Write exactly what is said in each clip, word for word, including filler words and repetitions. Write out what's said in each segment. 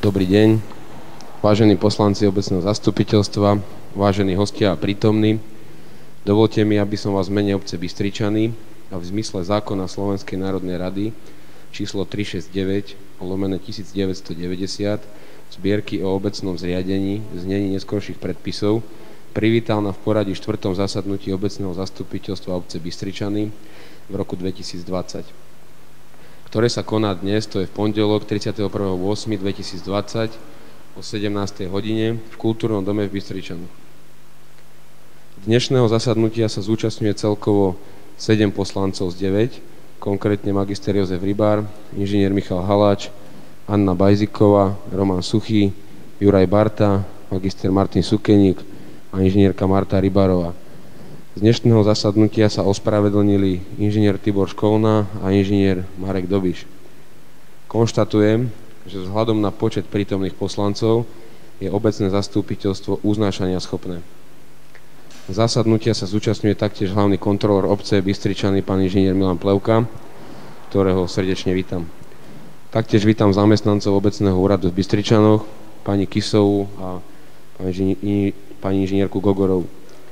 Dobrý deň, vážení poslanci obecného zastupiteľstva, vážení hostia a prítomní. Dovolte mi, aby som vás v mene obce Bystričany a v zmysle zákona Slovenskej národnej rady číslo tristošesťdesiatdeväť lomeno devätnásťstodeväťdesiat zbierky o obecnom zriadení v znení neskorších predpisov privítal na v poradí štvrtom zasadnutí obecného zastupiteľstva obce Bystričany v roku dvetisícdvadsať. Ktoré sa koná dnes, to je v pondelok tridsiateho prvého ôsmeho dvetisícdvadsať o sedemnástej hodine v Kultúrnom dome v Bystričanoch. Dnešného zasadnutia sa zúčastňuje celkovo sedem poslancov z deväť, konkrétne magister Jozef Rybár, inžinier Michal Haláč, Anna Bajziková, Roman Suchý, Juraj Barta, magister Martin Sukeník a inžinierka Marta Rybárová. Z dnešného zasadnutia sa ospravedlnili inžinier Tibor Školná a inžinier Marek Dobiš. Konštatujem, že vzhľadom na počet prítomných poslancov je obecné zastupiteľstvo uznášania schopné. Zasadnutia sa zúčastňuje taktiež hlavný kontrolór obce Bystričany, pán inžinier Milan Plevka, ktorého srdečne vítam. Taktiež vítam zamestnancov obecného úradu v Bystričanoch, pani Kisovú a pani inžinierku Gogorovú.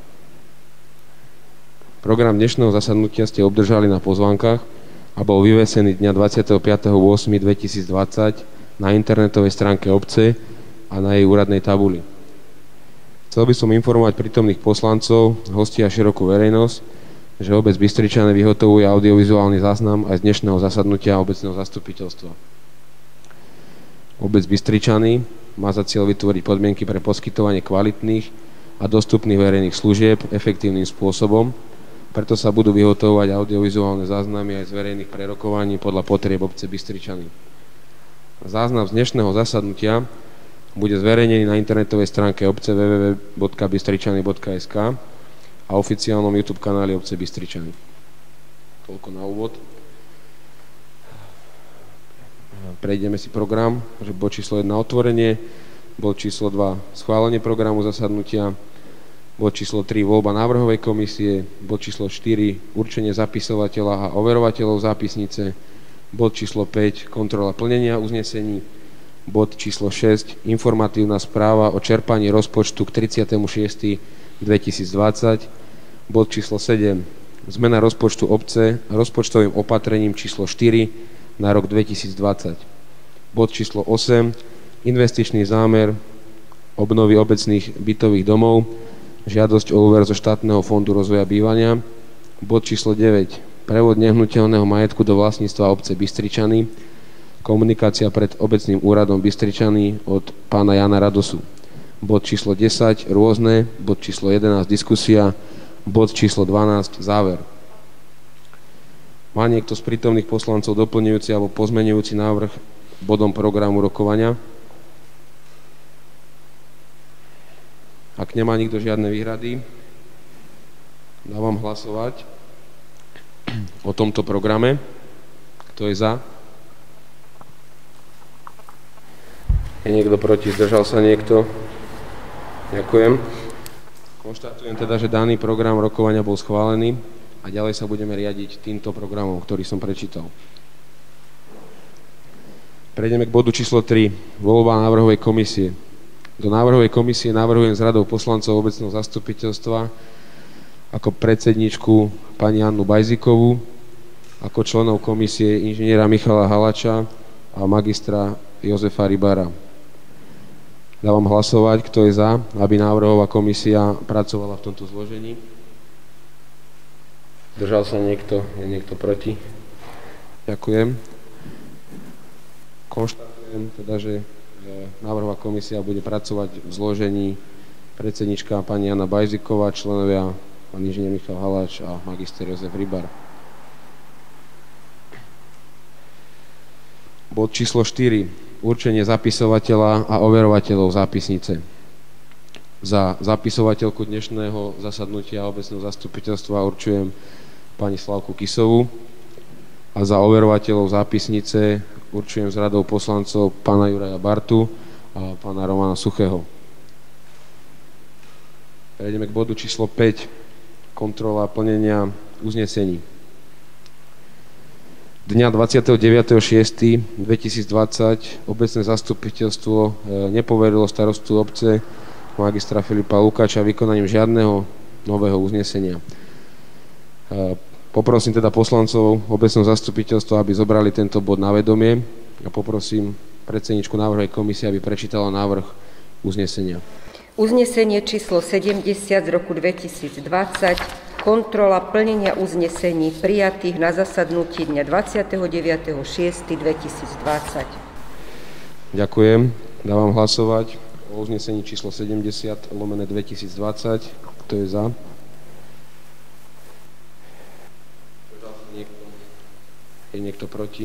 Program dnešného zasadnutia ste obdržali na pozvánkach a bol vyvesený dňa dvadsiateho piateho ôsmeho dvetisícdvadsať na internetovej stránke obce a na jej úradnej tabuli. Chcel by som informovať prítomných poslancov, hostí a širokú verejnosť, že obec Bystričany vyhotovuje audiovizuálny záznam aj z dnešného zasadnutia obecného zastupiteľstva. Obec Bystričany má za cieľ vytvoriť podmienky pre poskytovanie kvalitných a dostupných verejných služieb efektívnym spôsobom. Preto sa budú vyhotovovať audiovizuálne záznamy aj z verejných prerokovaní podľa potrieb obce Bystričany. Záznam z dnešného zasadnutia bude zverejnený na internetovej stránke obce w w w bodka bystričany bodka es ka a oficiálnom YouTube kanáli obce Bystričany. Toľko na úvod. Prejdeme si program, že bod číslo jedna otvorenie, bod číslo dva schválenie programu zasadnutia, bod číslo tri voľba návrhovej komisie, bod číslo štyri určenie zapisovateľa a overovateľov zápisnice, bod číslo päť kontrola plnenia uznesení, bod číslo šesť informatívna správa o čerpaní rozpočtu k tridsiatemu šiestemu dvetisícdvadsať, bod číslo sedem zmena rozpočtu obce rozpočtovým opatrením číslo štyri na rok dvetisícdvadsať, bod číslo osem investičný zámer obnovy obecných bytových domov, žiadosť o úver zo štátneho fondu rozvoja bývania, bod číslo deväť prevod nehnuteľného majetku do vlastníctva obce Bystričany, komunikácia pred obecným úradom Bystričany od pána Jana Radosu, bod číslo desať rôzne, bod číslo jedenásť diskusia, bod číslo dvanásť záver. Má niekto z prítomných poslancov doplňujúci alebo pozmeňujúci návrh bodom programu rokovania? Ak nemá nikto žiadne výhrady, dávam hlasovať o tomto programe. Kto je za? Je niekto proti? Zdržal sa niekto? Ďakujem. Konštatujem teda, že daný program rokovania bol schválený a ďalej sa budeme riadiť týmto programom, ktorý som prečítal. Prejdeme k bodu číslo tri. Voľba návrhovej komisie. Do návrhovej komisie navrhujem z radou poslancov obecného zastupiteľstva ako predsedničku pani Annu Bajzikovú, ako členov komisie inžiniera Michala Halača a magistra Jozefa Rybára. Dávam hlasovať, kto je za, aby návrhová komisia pracovala v tomto zložení. Držal sa niekto? Je niekto proti? Ďakujem. Konštatujem teda, že návrhová komisia bude pracovať v zložení predsednička pani Jana Bajziková, členovia pán inžinier Michal Haláč a magister Jozef Rybár. Bod číslo štyri. Určenie zapisovateľa a overovateľov zápisnice. Za zapisovateľku dnešného zasadnutia obecného zastupiteľstva určujem pani Slavku Kisovú a za overovateľov zápisnice určujem z radou poslancov pána Juraja Bartu a pána Romana Suchého. Prejdeme k bodu číslo päť. Kontrola plnenia uznesení. Dňa dvadsiateho deviateho šiesteho dvetisícdvadsať obecné zastupiteľstvo nepoverilo starostu obce magistra Filipa Lukáča vykonaním žiadneho nového uznesenia. Poprosím teda poslancov obecného zastupiteľstva, aby zobrali tento bod na vedomie a poprosím predsedničku návrhovej komisie, aby prečítala návrh uznesenia. Uznesenie číslo sedemdesiat z roku dvetisícdvadsať, kontrola plnenia uznesení prijatých na zasadnutí dňa dvadsiateho deviateho šiesteho dvetisícdvadsať. Ďakujem. Dávam hlasovať o uznesení číslo sedemdesiat lomene dvetisícdvadsať. Kto je za? Je niekto proti?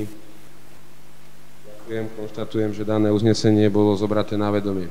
Ďakujem. Konštatujem, že dané uznesenie bolo zobraté na vedomie.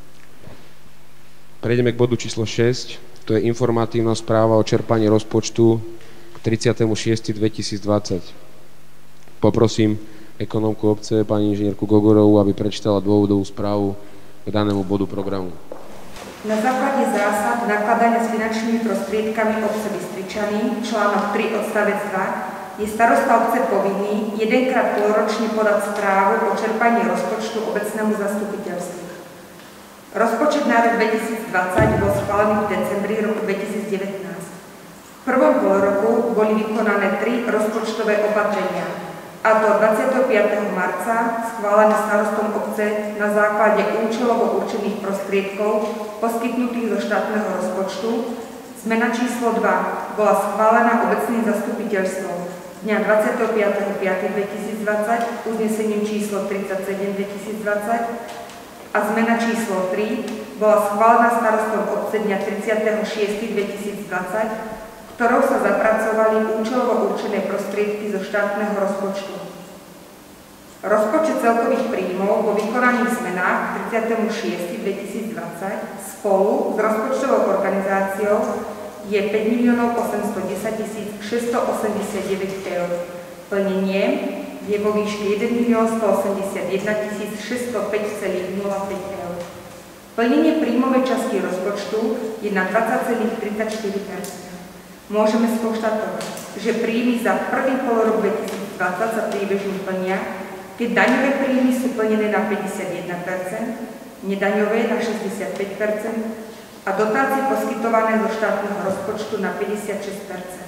Prejdeme k bodu číslo šesť. To je informatívna správa o čerpaní rozpočtu k tridsiatemu šiesteho dvetisícdvadsať. Poprosím ekonómku obce, pani inžinierku Gogorovú, aby prečítala dôvodovú správu k danému bodu programu. Na základe zásad nakladania s finančnými prostriedkami obce Bystričany, článok tri odstavec dva, je starosta obce povinný jedenkrát polročne podať správu o čerpaní rozpočtu obecnému zastupiteľstvu. Rozpočet na rok dvetisícdvadsať bol schválený v decembri roku dvetisícdevätnásť. V prvom polroku boli vykonané tri rozpočtové opatrenia, a to dvadsiateho piateho marca schválené starostom obce na základe účelovo určených prostriedkov poskytnutých zo štátneho rozpočtu. Zmena číslo dva bola schválená obecným zastupiteľstvom dňa dvadsiateho piateho piateho dvetisícdvadsať uznesením číslo tridsaťsedem dvetisícdvadsať a zmena číslo tri bola schválená starostom obce dňa tridsiateho šiesteho dvetisícdvadsať, ktorou sa zapracovali účelovo určené prostriedky zo štátneho rozpočtu. Rozpočet celkových príjmov po vykonaných zmenách k tridsiatemu šiesteho dvetisícdvadsať spolu s rozpočtovou organizáciou je päť miliónov osemstodesať tisíc šesťstoosemdesiatdeväť eur. Plnenie je vo výške jeden milión stoosemdesiatjeden tisíc šesťstopäť celá nula päť eur. Plnenie príjmovej časti rozpočtu je na dvadsať celá tridsaťštyri percent. Môžeme skonštatovať, že príjmy za prvý polorok dvetisícdvadsať sa priebežne plnia, keď daňové príjmy sú plnené na päťdesiatjeden percent, nedaňové na šesťdesiatpäť percent a dotácie poskytované zo štátneho rozpočtu na päťdesiatšesť percent.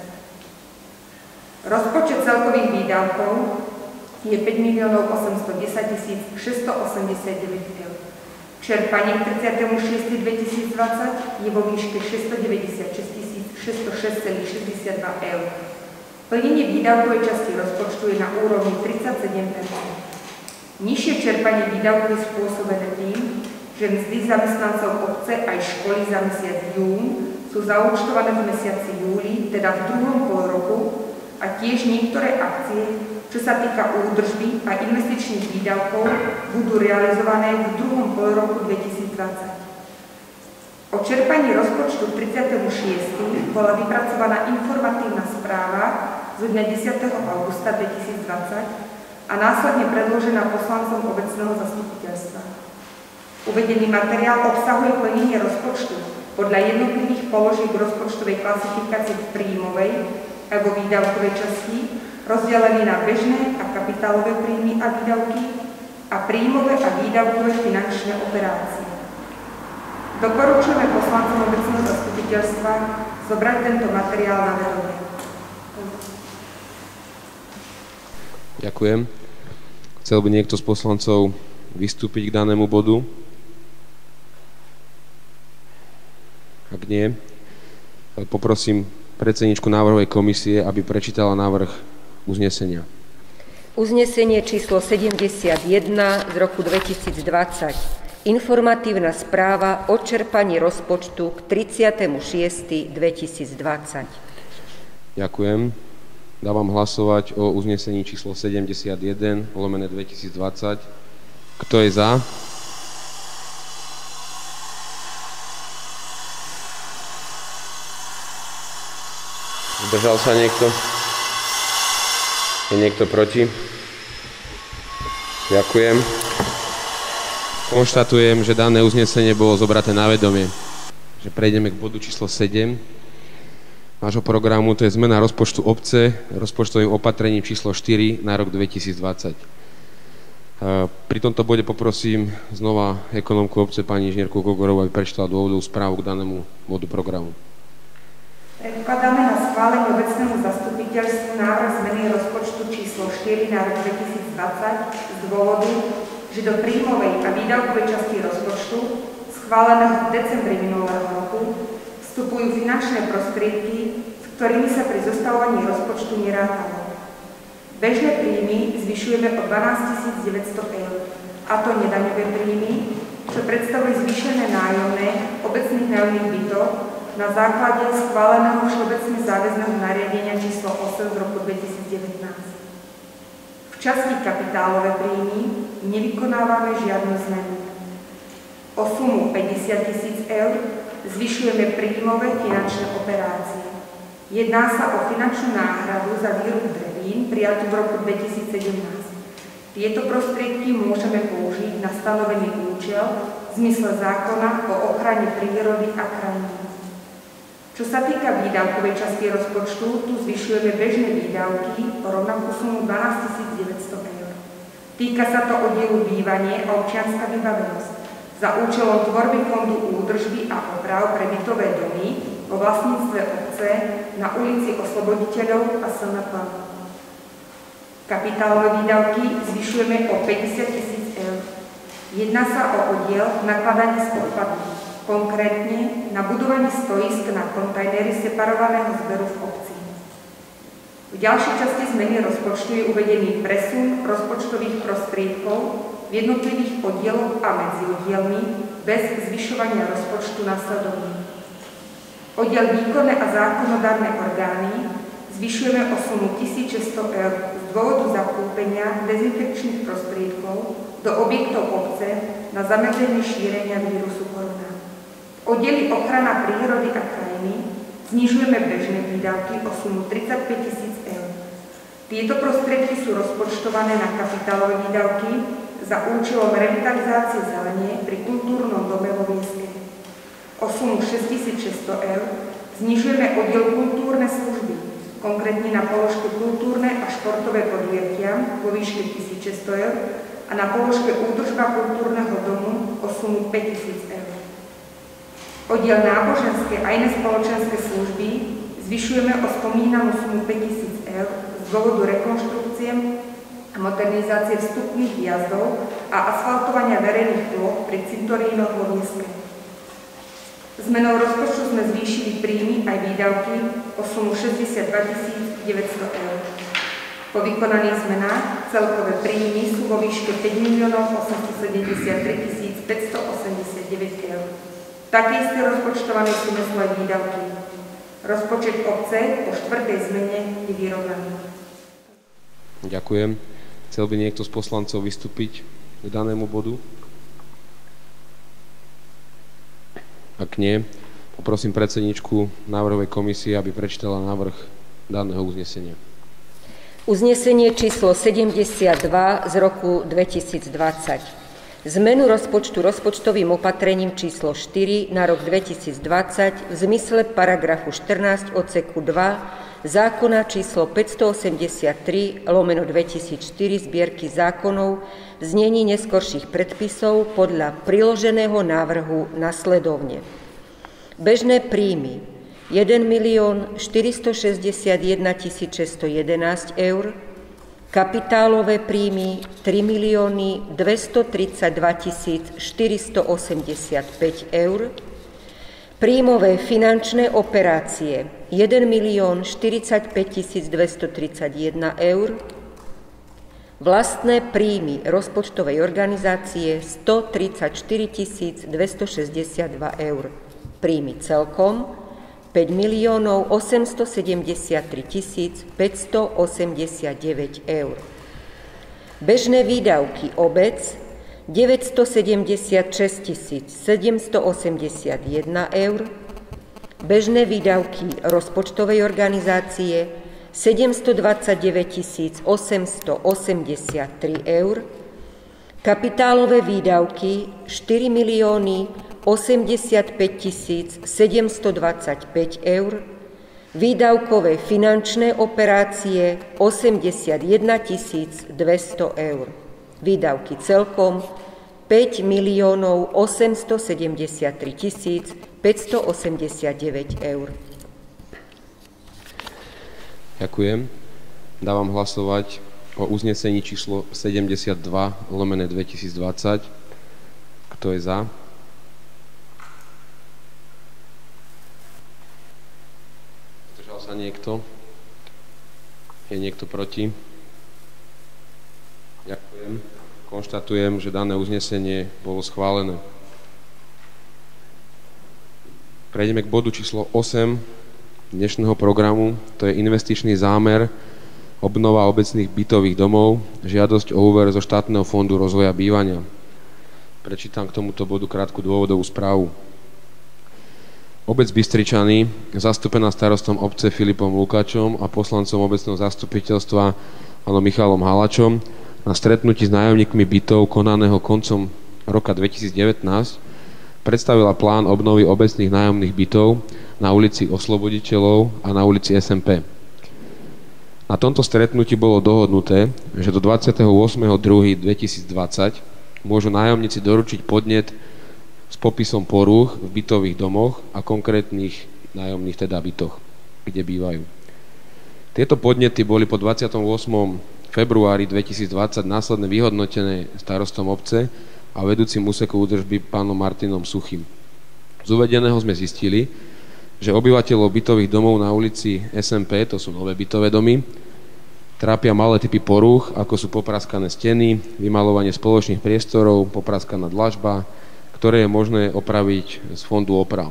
Rozpočet celkových výdavkov je päť miliónov osemstodesať tisíc šesťstoosemdesiatdeväť eur. Čerpanie k tridsiatemu šiesteho dvetisícdvadsať je vo výške šesťstodeväťdesiatšesť tisíc šesťstošesť celá šesťdesiatdva eur. Plnenie výdavkovej časti rozpočtu je na úrovni tridsaťsedem percent. Nižšie čerpanie výdavkov je spôsobené tým, že mzdy zamestnancov obce aj školy za mesiac jún sú zaúčtované v mesiaci júli, teda v druhom polroku, a tiež niektoré akcie, čo sa týka údržby a investičných výdavkov, budú realizované v druhom polroku dvetisícdvadsať. O čerpaní rozpočtu tridsiateho šiesteho bola vypracovaná informatívna správa zo dňa desiateho augusta dvetisícdvadsať a následne predložená poslancom obecného zastupiteľstva. Uvedený materiál obsahuje plnenie rozpočtu podľa jednotlivých položiek rozpočtovej klasifikácie v príjmovej a vo výdavkovej časti, rozdelený na bežné a kapitálové príjmy a výdavky a príjmové a výdavkové finančné operácie. Doporučujeme poslancom obecného zastupiteľstva zobrať tento materiál na vedomie. Ďakujem. Chcel by niekto z poslancov vystúpiť k danému bodu? Ak nie, poprosím predsedničku návrhovej komisie, aby prečítala návrh uznesenia. Uznesenie číslo sedemdesiatjeden z roku dvetisícdvadsať. Informatívna správa o čerpaní rozpočtu k tridsiatemu šiesteho dvetisícdvadsať. Ďakujem. Dávam hlasovať o uznesení číslo sedemdesiatjeden lomene dvetisícdvadsať. Kto je za? Zdržal sa niekto? Je niekto proti? Ďakujem. Konštatujem, že dané uznesenie bolo zobraté na vedomie. Že prejdeme k bodu číslo sedem. nášho programu, to je zmena rozpočtu obce rozpočtovým opatrením číslo štyri na rok dvetisícdvadsať. Pri tomto bode poprosím znova ekonómku obce pani inžinierku Gogorovú, aby prečítala dôvodovú správu k danému bodu programu. Predkladáme na schválenie obecnému zastupiteľstvu návrh zmeny rozpočtu číslo štyri na rok dvetisícdvadsať z dôvodu, že do príjmovej a výdavkovej časti rozpočtu schváleného v decembri minulého roku vstupujú finančné prostriedky, s ktorými sa pri zostavovaní rozpočtu nerátalo. Bežné príjmy zvyšujeme o dvanásť tisíc deväťsto eur, a to nedaňové príjmy, čo predstavuje zvýšené nájomné obecných nájomných bytov na základe schváleného všeobecne záväzného nariadenia číslo osem z roku dvetisícdevätnásť. V časti kapitálové príjmy nevykonávame žiadnu zmenu. O sumu päťdesiat tisíc eur zvyšujeme príjmové finančné operácie. Jedná sa o finančnú náhradu za výrobu drevín prijatú v roku dvetisícsedemnásť. Tieto prostriedky môžeme použiť na stanovený účel v zmysle zákona o ochrane prírody a krajiny. Čo sa týka výdavkovej časti rozpočtu, tu zvyšujeme bežné výdavky o rovnakú sumu dvanásť tisíc deväťsto eur. Týka sa to oddielu bývanie a občianska vybavenosť za účelom tvorby fondu údržby a oprav pre bytové domy vo vlastníctve obce na ulici Osloboditeľov a es en pé. Kapitálové výdavky zvyšujeme o päťdesiat tisíc eur. Jedná sa o oddiel nakladanie s odpadmi, konkrétne na budovanie stojísk na kontajnery separovaného zberu v obci. V ďalšej časti zmeny rozpočtu je uvedený presun rozpočtových prostriedkov v jednotlivých oddieloch a medzi oddielmi bez zvyšovania rozpočtu nasledovných. Oddiel výkonné a zákonodárne orgány zvyšujeme o sumu tisícšesťsto eur z dôvodu zakúpenia dezinfekčných prostriedkov do objektov obce na zamedzenie šírenia vírusu korona. V oddieli ochrana prírody a krajiny znižujeme bežné výdavky o sumu tridsaťpäť tisíc eur. Tieto prostriedky sú rozpočtované na kapitálové výdavky za účelom revitalizácie zelenie pri kultúrnom dome vo Vieske. O sumu šesťtisícšesťsto eur znižujeme oddiel kultúrne služby, konkrétne na položke kultúrne a športové podujatia vo výške tisícšesťsto eur a na položke údržba kultúrneho domu o sumu päťtisíc eur. Oddiel náboženské a iné spoločenské služby zvyšujeme o spomínanú sumu päťtisíc eur z dôvodu rekonštrukcie a modernizácie vstupných jazdov a asfaltovania verejných plôch pri cintorínoch vo Vieske. Zmenou rozpočtu sme zvýšili príjmy aj výdavky o sumu šesťdesiatdva tisíc deväťsto eur. Po vykonaných zmenách celkové príjmy sú vo výške päť miliónov osemstosedemdesiattri tisíc päťstoosemdesiatdeväť eur. Také isté rozpočtované sume sú aj výdavky. Rozpočet obce po štvrtej zmene je vyrovnaný. Ďakujem. Chcel by niekto z poslancov vystúpiť k danému bodu? Ak nie, poprosím predsedničku návrhovej komisie, aby prečítala návrh daného uznesenia. Uznesenie číslo sedemdesiatdva z roku dvetisícdvadsať. Zmenu rozpočtu rozpočtovým opatrením číslo štyri na rok dvetisícdvadsať v zmysle paragrafu štrnásť odseku dva zákona číslo päťstoosemdesiattri lomeno dvetisícštyri zbierky zákonov v znení neskorších predpisov podľa priloženého návrhu nasledovne. Bežné príjmy jeden milión štyristošesťdesiatjeden tisíc šesťstojedenásť eur, kapitálové príjmy tri milióny dvestotridsaťdva tisíc štyristoosemdesiatpäť eur, príjmové finančné operácie jeden milión štyridsaťpäť tisíc dvestotridsaťjeden eur, vlastné príjmy rozpočtovej organizácie stotridsaťštyri tisíc dvestošesťdesiatdva eur, príjmy celkom päť miliónov osemstosedemdesiattri tisíc päťstoosemdesiatdeväť eur. Bežné výdavky obec deväťstosedemdesiatšesť tisíc sedemstoosemdesiatjeden eur, bežné výdavky rozpočtovej organizácie sedemstodvadsaťdeväť tisíc osemstoosemdesiattri eur, kapitálové výdavky štyri milióny osemdesiatpäť tisíc sedemstodvadsaťpäť eur, Výdavkové finančné operácie osemdesiatjeden tisíc dvesto eur. Výdavky celkom päť miliónov osemstosedemdesiattri tisíc päťstoosemdesiatdeväť eur. Ďakujem. Dávam hlasovať o uznesení číslo sedemdesiatdva lomené dvetisícdvadsať. Kto je za? Zdržal sa niekto? Je niekto proti? Ďakujem. Konštatujem, že dané uznesenie bolo schválené. Prejdeme k bodu číslo osem dnešného programu. To je investičný zámer obnova obecných bytových domov, žiadosť o úver zo štátneho fondu rozvoja bývania. Prečítam k tomuto bodu krátku dôvodovú správu. Obec Bystričany, zastúpená starostom obce Filipom Lukáčom a poslancom obecného zastupiteľstva pánom Michalom Halačom, na stretnutí s nájomníkmi bytov konaného koncom roka dvetisícdevätnásť predstavila plán obnovy obecných nájomných bytov na ulici Osloboditeľov a na ulici es em pé. Na tomto stretnutí bolo dohodnuté, že do dvadsiateho ôsmeho druhého dvetisícdvadsať môžu nájomníci doručiť podnet s popisom porúch v bytových domoch a konkrétnych nájomných teda bytoch, kde bývajú. Tieto podnety boli po dvadsiateho ôsmeho februári dvetisícdvadsať následne vyhodnotené starostom obce a vedúcim úseku údržby pánom Martinom Suchým. Z uvedeného sme zistili, že obyvateľov bytových domov na ulici es em pé, to sú nové bytové domy, trápia malé typy porúch, ako sú popraskané steny, vymalovanie spoločných priestorov, popraskaná dlažba, ktoré je možné opraviť z fondu oprav.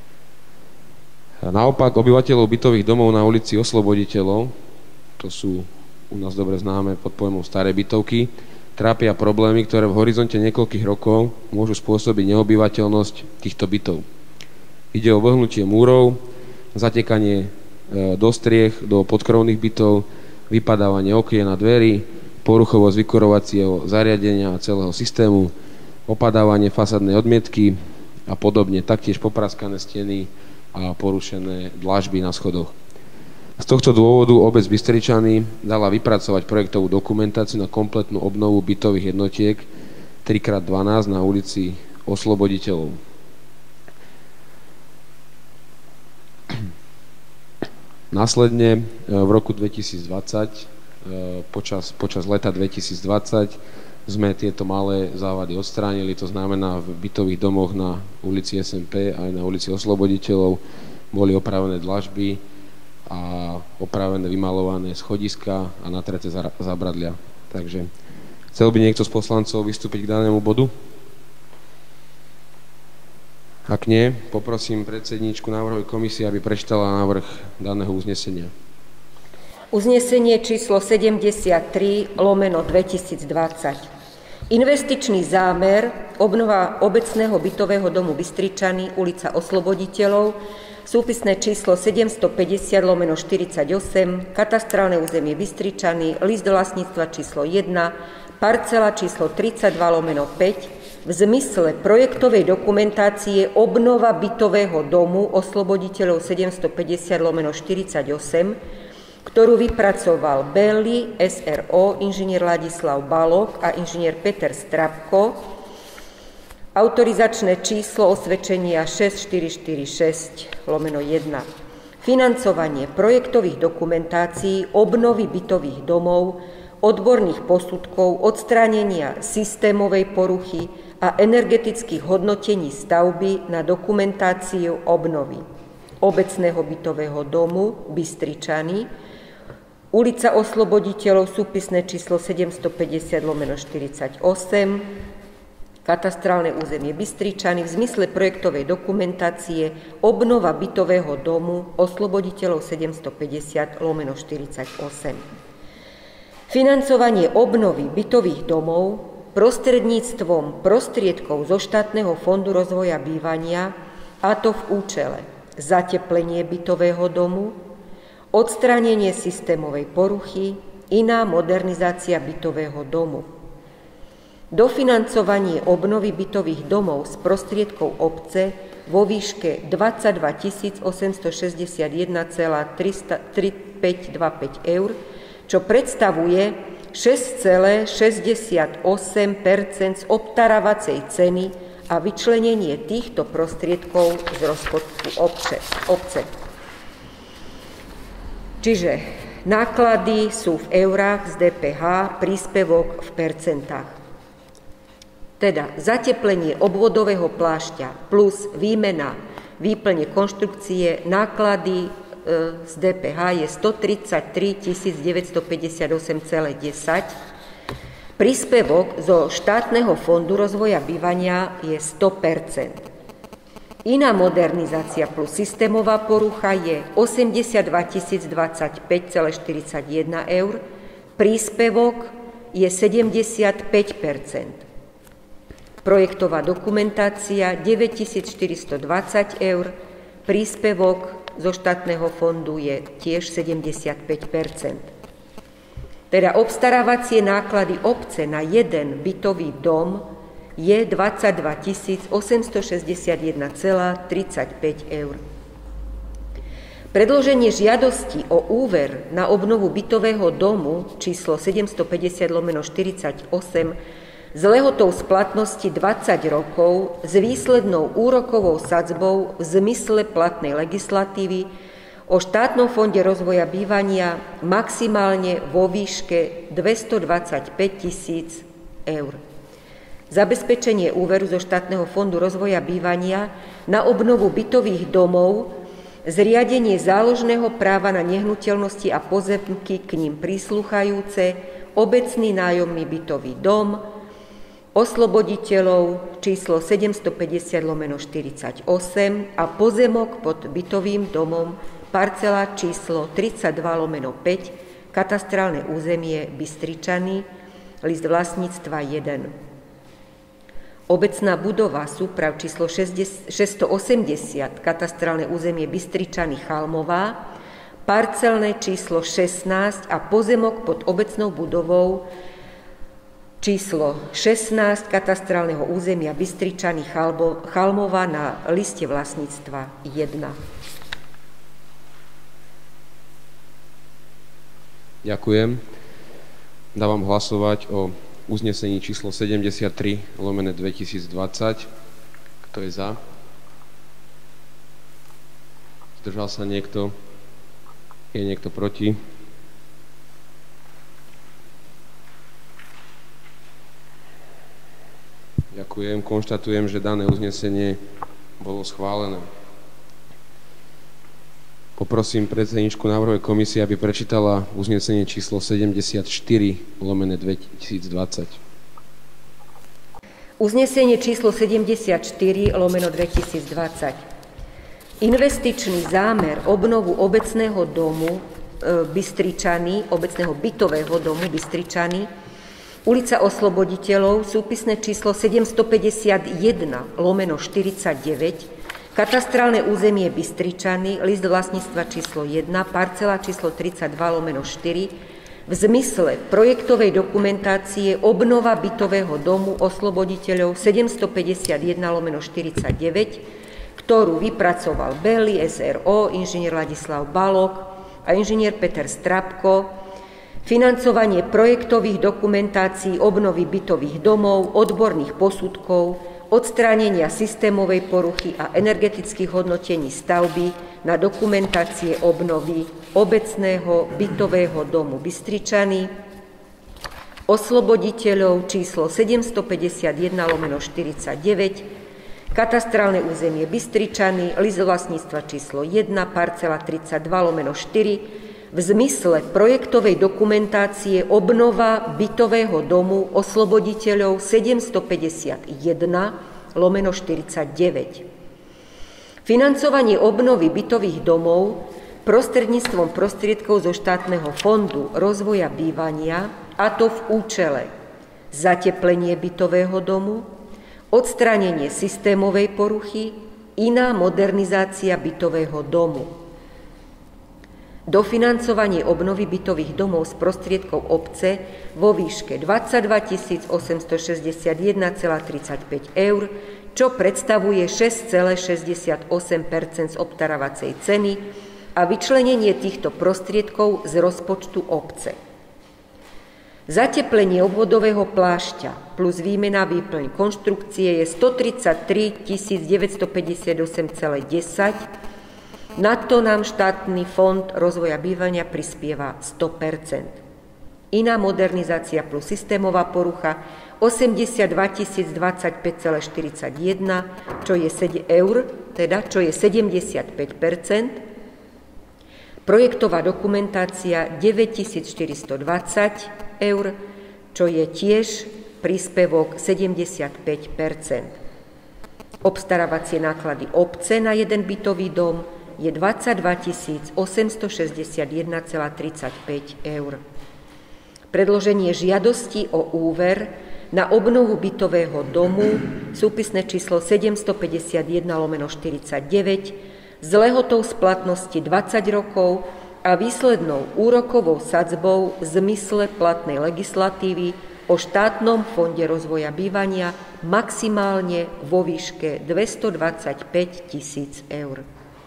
A naopak obyvateľov bytových domov na ulici Osloboditeľov, to sú u nás dobre známe pod pojmom staré bytovky, trápia problémy, ktoré v horizonte niekoľkých rokov môžu spôsobiť neobyvateľnosť týchto bytov. Ide o vlhnutie múrov, zatekanie do striech, do podkrovných bytov, vypadávanie okien a dverí, poruchovosť vykurovacieho zariadenia a celého systému, opadávanie fasádnej odmietky a podobne, taktiež popraskané steny a porušené dlažby na schodoch. Z tohto dôvodu obec Bystričany dala vypracovať projektovú dokumentáciu na kompletnú obnovu bytových jednotiek tri krát dvanásť na ulici Osloboditeľov. Následne v roku dvetisícdvadsať, počas, počas leta dvetisícdvadsať, sme tieto malé závady odstránili, to znamená v bytových domoch na ulici es em pé aj na ulici Osloboditeľov boli opravené dlažby a opravené, vymalované schodiska a natreté zábradlia. Takže chcel by niekto z poslancov vystúpiť k danému bodu? Ak nie, poprosím predsedníčku návrhovej komisie, aby prečítala návrh daného uznesenia. Uznesenie číslo sedemdesiattri lomeno dvetisícdvadsať. Investičný zámer obnova obecného bytového domu Bystričany, ulica Osloboditeľov, súpisné číslo sedemstopäťdesiat lomeno štyridsaťosem, katastrálne územie Bystričany, list do vlastníctva číslo jeden, parcela číslo tridsaťdva lomeno päť, v zmysle projektovej dokumentácie obnova bytového domu Osloboditeľov sedemstopäťdesiat lomeno štyridsaťosem, ktorú vypracoval Belli es er ó, inžinier Ladislav Balok a inžinier Peter Strapko, autorizačné číslo osvedčenia šesť štyri štyri šesť lomeno jeden. Financovanie projektových dokumentácií obnovy bytových domov, odborných posudkov, odstránenia systémovej poruchy a energetických hodnotení stavby na dokumentáciu obnovy obecného bytového domu Bystričany, ulica Osloboditeľov, súpisné číslo sedemstopäťdesiat lomeno štyridsaťosem, katastrálne územie Bystričany, v zmysle projektovej dokumentácie obnova bytového domu Osloboditeľov sedemstopäťdesiat lomeno štyridsaťosem. Financovanie obnovy bytových domov prostredníctvom prostriedkov zo štátneho fondu rozvoja bývania, a to v účele zateplenie bytového domu, odstránenie systémovej poruchy, iná modernizácia bytového domu. dofinancovanie obnovy bytových domov z prostriedkov obce vo výške dvadsaťdva tisíc osemstošesťdesiatjeden celá tristopäťdesiatpäť eur, čo predstavuje šesť celá šesťdesiatosem percent z obstarávacej ceny a vyčlenenie týchto prostriedkov z rozpočtu obce. Čiže náklady sú v eurách z dé pé há, príspevok v percentách. Teda zateplenie obvodového plášťa plus výmena výplne konštrukcie, náklady z dé pé há je stotridsaťtri tisíc deväťstopäťdesiatosem celá desať. Príspevok zo štátneho fondu rozvoja bývania je sto percent. Iná modernizácia plus systémová porucha je osemdesiatdva tisíc dvadsaťpäť celá štyridsaťjeden eur. Príspevok je sedemdesiatpäť percent. Projektová dokumentácia deväťtisícštyristodvadsať eur, príspevok zo štátneho fondu je tiež sedemdesiatpäť percent. Teda obstarávacie náklady obce na jeden bytový dom je dvadsaťdva tisíc osemstošesťdesiatjeden celá tridsaťpäť eur. Predloženie žiadosti o úver na obnovu bytového domu číslo sedemstopäťdesiat lomeno štyridsaťosem s lehotou splatnosti dvadsať rokov s výslednou úrokovou sadzbou v zmysle platnej legislatívy o štátnom fonde rozvoja bývania maximálne vo výške dvestodvadsaťpäť tisíc eur. Zabezpečenie úveru zo štátneho fondu rozvoja bývania na obnovu bytových domov, zriadenie záložného práva na nehnuteľnosti a pozemky k nim prísluchajúce, obecný nájomný bytový dom, osloboditeľov číslo sedemstopäťdesiat lomeno štyridsaťosem a pozemok pod bytovým domom parcela číslo tridsaťdva lomeno päť, katastrálne územie Bystričany, list vlastníctva jeden. Obecná budova súprav číslo šesťstoosemdesiat, katastrálne územie Bystričany Chalmová, parcelné číslo šestnásť a pozemok pod obecnou budovou číslo šestnásť katastrálneho územia Bystričany Chalmová na liste vlastníctva jeden. Ďakujem. Dávam hlasovať o uznesení číslo sedemdesiattri lomeno dvetisícdvadsať. Kto je za? Zdržal sa niekto? Je niekto proti? Ďakujem. Konštatujem, že dané uznesenie bolo schválené. Poprosím predsedničku návrhovej komisie, aby prečítala uznesenie číslo sedemdesiatštyri lomeno dvetisícdvadsať. Uznesenie číslo sedemdesiatštyri lomeno dvetisícdvadsať. Investičný zámer obnovu obecného domu Bystričany, obecného bytového domu Bystričany, ulica Osloboditeľov, súpisné číslo sedemstopäťdesiatjeden lomeno štyridsaťdeväť, katastrálne územie Bystričany, list vlastníctva číslo jeden, parcela číslo tridsaťdva lomeno štyri, v zmysle projektovej dokumentácie obnova bytového domu Osloboditeľov sedemstopäťdesiatjeden lomeno štyridsaťdeväť, ktorú vypracoval Belli es er ó, inžinier Ladislav Balok a inžinier Peter Strapko, financovanie projektových dokumentácií obnovy bytových domov, odborných posudkov, odstránenia systémovej poruchy a energetických hodnotení stavby na dokumentácie obnovy obecného bytového domu Bystričany, Osloboditeľov číslo sedemstopäťdesiatjeden lomeno štyridsaťdeväť, katastrálne územie Bystričany, list vlastníctva číslo jeden, parcela tridsaťdva lomeno štyri, v zmysle projektovej dokumentácie obnova bytového domu Osloboditeľov sedemstopäťdesiatjeden lomeno štyridsaťdeväť. Financovanie obnovy bytových domov prostredníctvom prostriedkov zo štátneho fondu rozvoja bývania, a to v účele zateplenie bytového domu, odstránenie systémovej poruchy, iná modernizácia bytového domu. Dofinancovanie obnovy bytových domov z prostriedkov obce vo výške dvadsaťdva tisíc osemstošesťdesiatjeden celá tridsaťpäť eur, čo predstavuje šesť celá šesťdesiatosem percent z obstarávacej ceny a vyčlenenie týchto prostriedkov z rozpočtu obce. Zateplenie obvodového plášťa plus výmena výplň konštrukcie je stotridsaťtri tisíc deväťstopäťdesiatosem celá desať. Na to nám štátny fond rozvoja bývania prispieva sto percent. Iná modernizácia plus systémová porucha osemdesiatdva tisíc dvadsaťpäť celá štyridsaťjeden, čo je sedem eur, teda čo je sedemdesiatpäť percent. Projektová dokumentácia deväťtisícštyristodvadsať eur, čo je tiež príspevok sedemdesiatpäť percent. Obstarávacie náklady obce na jeden bytový dom je dvadsaťdva tisíc osemstošesťdesiatjeden celá tridsaťpäť eur. Predloženie žiadosti o úver na obnovu bytového domu, súpisné číslo sedemstopäťdesiatjeden lomeno štyridsaťdeväť, s lehotou splatnosti dvadsať rokov a výslednou úrokovou sadzbou v zmysle platnej legislatívy o štátnom fonde rozvoja bývania maximálne vo výške dvestodvadsaťpäť tisíc eur.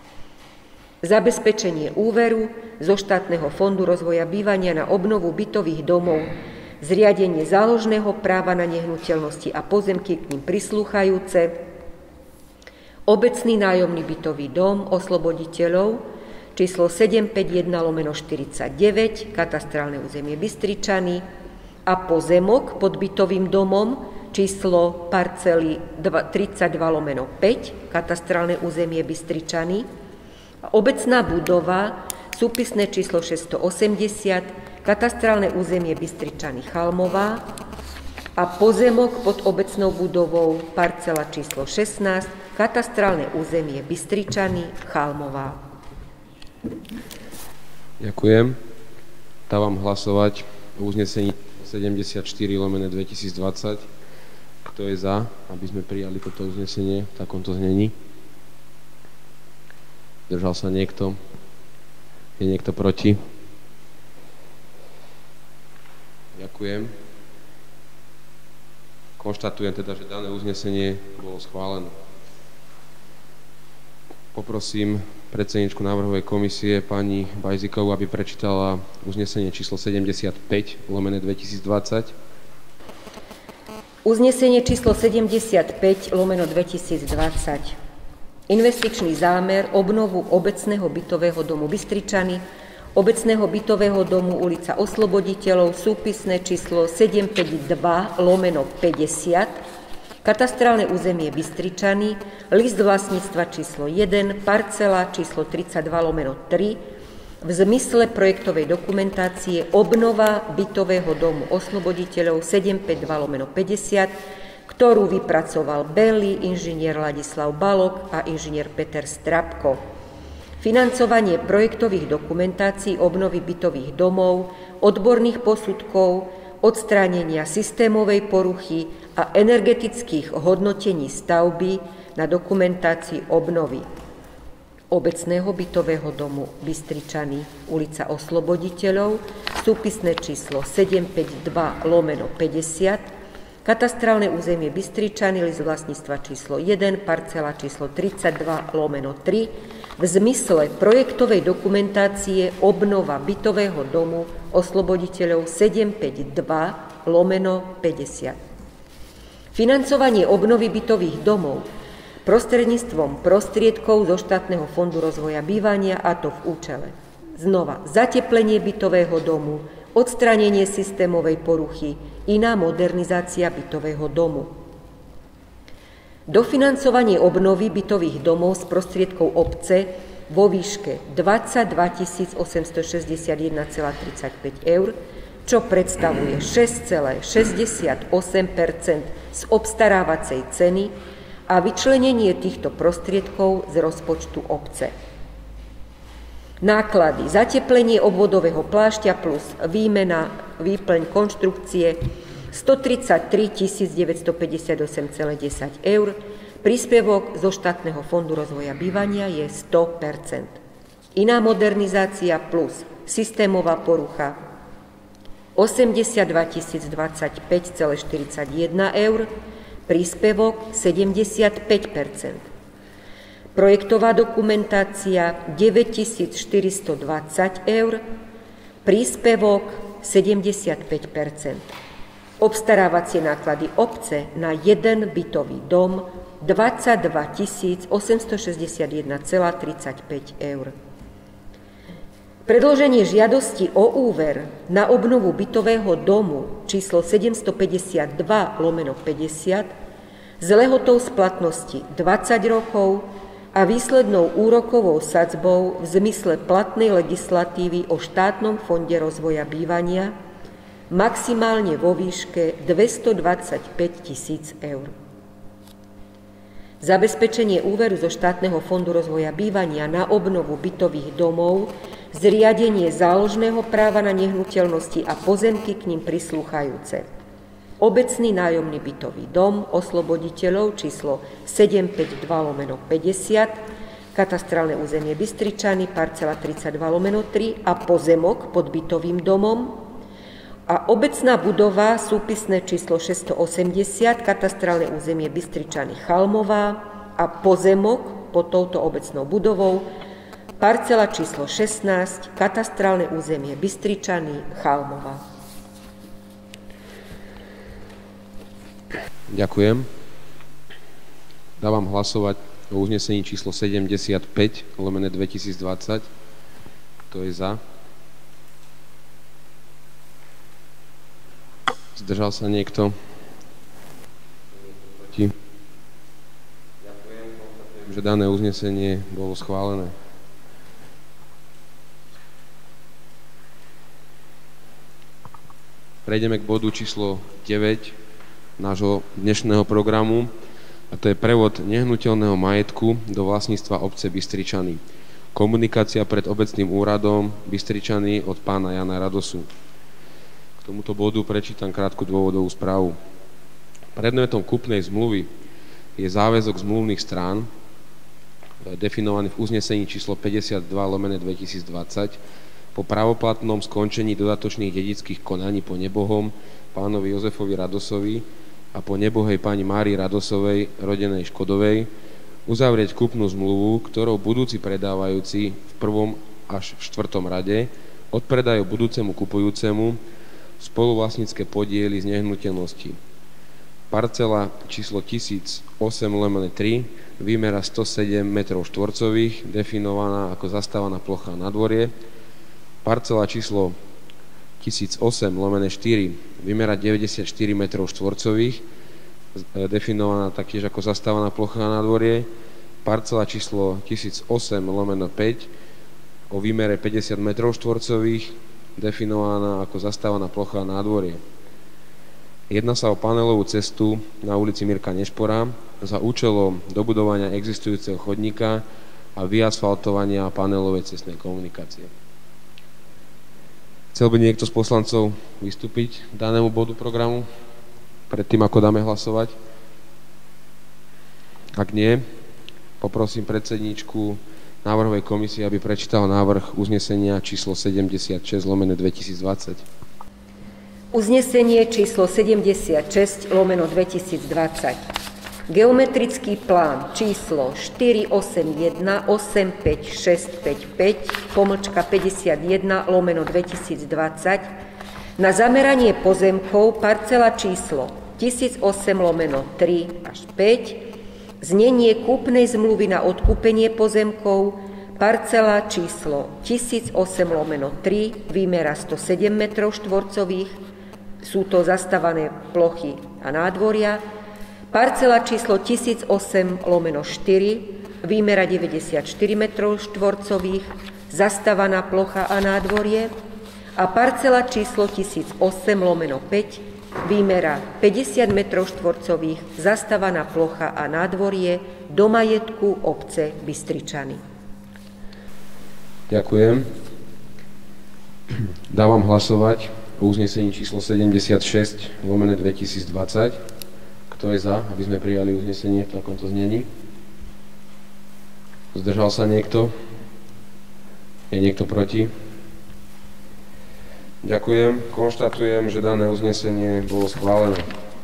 Zabezpečenie úveru zo štátneho fondu rozvoja bývania na obnovu bytových domov, zriadenie záložného práva na nehnuteľnosti a pozemky k nim prislúchajúce, obecný nájomný bytový dom Osloboditeľov, číslo sedemstopäťdesiatjeden lomeno štyridsaťdeväť, katastrálne územie Bystričany a pozemok pod bytovým domom, číslo parcely tridsaťdva lomeno päť, katastrálne územie Bystričany, obecná budova, súpisné číslo šesťstoosemdesiat, katastrálne územie Bystričany Chalmová a pozemok pod obecnou budovou, parcela číslo šestnásť, katastrálne územie Bystričany Chalmová. Ďakujem. Dávam hlasovať o uznesení sedemdesiatštyri lomeno dvetisícdvadsať. Kto je za, aby sme prijali toto uznesenie v takomto znení? Zdržal sa niekto? Je niekto proti? Ďakujem. Konštatujem teda, že dané uznesenie bolo schválené. Poprosím predsedničku návrhovej komisie pani Bajzikovú, aby prečítala uznesenie číslo sedemdesiatpäť lomeno dvetisícdvadsať. Uznesenie číslo sedemdesiatpäť lomeno dvetisícdvadsať. Investičný zámer obnovu obecného bytového domu Bystričany, obecného bytového domu ulica Osloboditeľov, súpisné číslo sedemstopäťdesiatdva lomeno päťdesiat, katastrálne územie Bystričany, list vlastníctva číslo jeden, parcela číslo tridsaťdva lomeno tri, v zmysle projektovej dokumentácie obnova bytového domu Osloboditeľov sedemstopäťdesiatdva lomeno päťdesiat, ktorú vypracoval Belli, inžinier Ladislav Balok a inžinier Peter Strapko. Financovanie projektových dokumentácií obnovy bytových domov, odborných posudkov, odstránenia systémovej poruchy a energetických hodnotení stavby na dokumentácii obnovy obecného bytového domu Bystričany, ulica Osloboditeľov, súpisné číslo sedemstopäťdesiatdva lomeno päťdesiat, katastrálne územie Bystričany, list vlastníctva číslo jeden, parcela číslo tridsaťdva lomeno tri, v zmysle projektovej dokumentácie obnova bytového domu Osloboditeľov sedemstopäťdesiatdva lomeno päťdesiat. Financovanie obnovy bytových domov prostredníctvom prostriedkov zo štátneho fondu rozvoja bývania, a to v účele znova zateplenie bytového domu, odstránenie systémovej poruchy, iná modernizácia bytového domu. Dofinancovanie obnovy bytových domov z prostriedkov obce vo výške dvadsaťdva tisíc osemstošesťdesiatjeden celá tridsaťpäť eur, čo predstavuje šesť celá šesťdesiatosem percent z obstarávacej ceny a vyčlenenie týchto prostriedkov z rozpočtu obce. Náklady zateplenie obvodového plášťa plus výmena, výplň konštrukcie stotridsaťtri tisíc deväťstopäťdesiatosem celá desať eur, príspevok zo štátneho fondu rozvoja bývania je sto percent. Iná modernizácia plus systémová porucha osemdesiatdva tisíc dvadsaťpäť celá štyridsaťjeden eur, príspevok sedemdesiatpäť percent. Projektová dokumentácia deväťtisícštyristodvadsať eur, príspevok sedemdesiatpäť percent. Obstarávacie náklady obce na jeden bytový dom dvadsaťdva tisíc osemstošesťdesiatjeden celá tridsaťpäť eur. Predloženie žiadosti o úver na obnovu bytového domu číslo sedemstopäťdesiatdva lomeno päťdesiat s lehotou splatnosti dvadsať rokov a výslednou úrokovou sadzbou v zmysle platnej legislatívy o štátnom fonde rozvoja bývania maximálne vo výške dvestodvadsaťpäť tisíc eur. Zabezpečenie úveru zo štátneho fondu rozvoja bývania na obnovu bytových domov, zriadenie záložného práva na nehnuteľnosti a pozemky k nim prislúchajúce. Obecný nájomný bytový dom osloboditeľov číslo sedemstopäťdesiatdva lomeno päťdesiat, katastrálne územie Bystričany, parcela tridsaťdva lomeno tri a pozemok pod bytovým domom a obecná budova súpisné číslo šesťstoosemdesiat, katastrálne územie Bystričany Chalmová a pozemok pod touto obecnou budovou, parcela číslo šestnásť, katastrálne územie Bystričany Chalmová. Ďakujem. Dávam hlasovať o uznesení číslo sedemdesiatpäť lomeno dvetisícdvadsať. Kto je za? Zdržal sa niekto? Proti? Ďakujem. Konštatujem, že dané uznesenie bolo schválené. Prejdeme k bodu číslo deväť nášho dnešného programu, a to je prevod nehnuteľného majetku do vlastníctva obce Bystričany. Komunikácia pred obecným úradom Bystričany od pána Jana Radosu. K tomuto bodu prečítam krátku dôvodovú správu. Predmetom kúpnej zmluvy je záväzok zmluvných strán, definovaný v uznesení číslo päťdesiatdva lomeno dvetisícdvadsať, po pravoplatnom skončení dodatočných dedických konaní po nebohom pánovi Jozefovi Radosovi a po nebohej pani Márii Radosovej, rodenej Škodovej, uzavrieť kúpnu zmluvu, ktorou budúci predávajúci v prvom až v štvrtom rade odpredajú budúcemu kupujúcemu spoluvlastnícke podiely z nehnuteľnosti. Parcela číslo tisíc osem lomeno tri, výmera stosedem metrov štvorcových, definovaná ako zastávaná plocha na dvorie. Parcela číslo tisíc osem lomeno štyri, výmera deväťdesiatštyri metrov štvorcových, definovaná taktiež ako zastávaná plocha na dvorie. Parcela číslo tisíc osem lomeno päť, o výmere päťdesiat metrov štvorcových, definovaná ako zastávaná plocha na nádvorie. Jedná sa o panelovú cestu na ulici Mirka Nešpora za účelom dobudovania existujúceho chodníka a vyasfaltovania panelovej cestnej komunikácie. Chcel by niekto z poslancov vystúpiť k danému bodu programu predtým, ako dáme hlasovať? Ak nie, poprosím predsedníčku návrhovej komisie, aby prečítala návrh uznesenia číslo sedemdesiatšesť lomeno dvetisícdvadsať. Uznesenie číslo sedemdesiatšesť lomeno dvetisícdvadsať. Geometrický plán číslo štyri osem jeden osem päť šesť päť päť pomlčka päťdesiatjeden lomeno dvetisícdvadsať na zameranie pozemkov parcela číslo tisíc osem lomeno tri až päť, znenie kúpnej zmluvy na odkúpenie pozemkov, parcela číslo tisíc osem lomeno tri, výmera stosedem metrov štvorcových, sú to zastávané plochy a nádvoria, parcela číslo tisíc osem lomeno štyri, výmera deväťdesiatštyri metrov štvorcových, zastávaná plocha a nádvorie, a parcela číslo tisíc osem lomeno päť, výmera päťdesiat metrov štvorcových, zastávaná plocha a nádvorie do majetku obce Bystričany. Ďakujem. Dávam hlasovať o uznesení číslo sedemdesiatšesť lomeno dvetisícdvadsať. Kto je za, aby sme prijali uznesenie v takomto znení? Zdržal sa niekto? Je niekto proti? Ďakujem. Konštatujem, že dané uznesenie bolo schválené.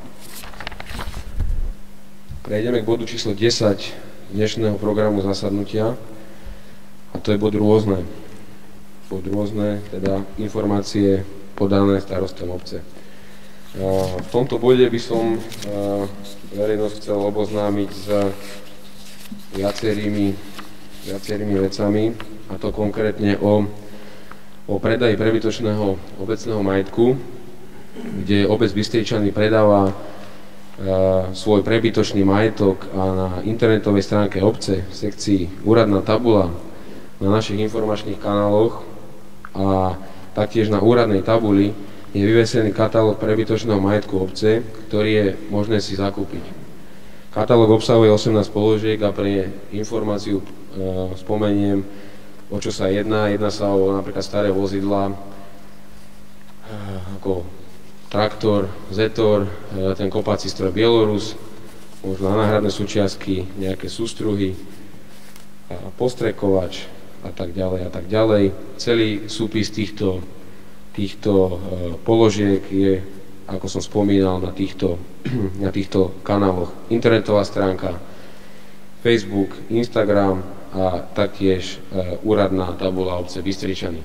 Prejdeme k bodu číslo desať dnešného programu zasadnutia a to je bod rôzne. Bod rôzne, teda informácie podané starostom obce. V tomto bode by som verejnosť chcel oboznámiť s viacerými, viacerými vecami, a to konkrétne o, o predaji prebytočného obecného majetku, kde obec Bystričany predáva svoj prebytočný majetok a na internetovej stránke obce v sekcii Úradná tabula na našich informačných kanáloch a taktiež na úradnej tabuli je vyvesený katalóg prebytočného majetku obce, ktorý je možné si zakúpiť. Katalóg obsahuje osemnásť položiek a pre informáciu e, spomeniem, o čo sa jedná. Jedná sa o napríklad staré vozidlá, e, ako traktor, zetor, ten kopací stroj Bielorus, možno náhradné súčiastky, nejaké sústruhy, postrekovač a tak ďalej a tak ďalej. Celý súpis týchto, týchto položiek je, ako som spomínal, na týchto, na týchto kanáloch. Internetová stránka, Facebook, Instagram a taktiež úradná tabula obce Bystričany.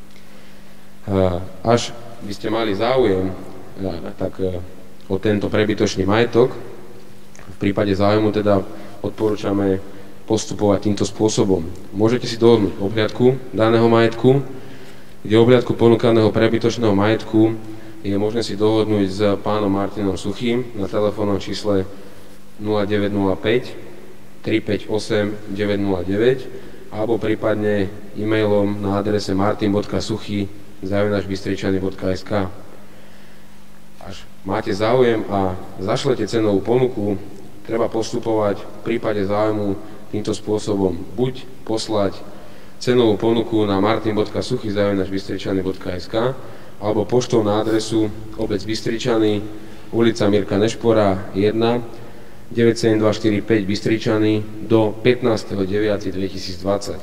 Až by ste mali záujem tak o tento prebytočný majetok, v prípade záujmu teda odporúčame postupovať týmto spôsobom. Môžete si dohodnúť obhliadku daného majetku, kde obhliadku ponúkaného prebytočného majetku je možné si dohodnúť s pánom Martinom Suchým na telefónnom čísle nula deväť nula päť tri päť osem deväť nula deväť alebo prípadne e-mailom na adrese martin bodka suchy zavináč bystričany bodka es ká. Až máte záujem a zašlete cenovú ponuku, treba postupovať v prípade záujmu týmto spôsobom. Buď poslať cenovú ponuku na martin bodka suchy zavináč bystričany bodka es ká alebo poštou na adresu obec Bystričany, ulica Mirka Nešpora jeden, deväť sedem dva štyri päť Bystričany do pätnásteho deviateho dvetisícdvadsať.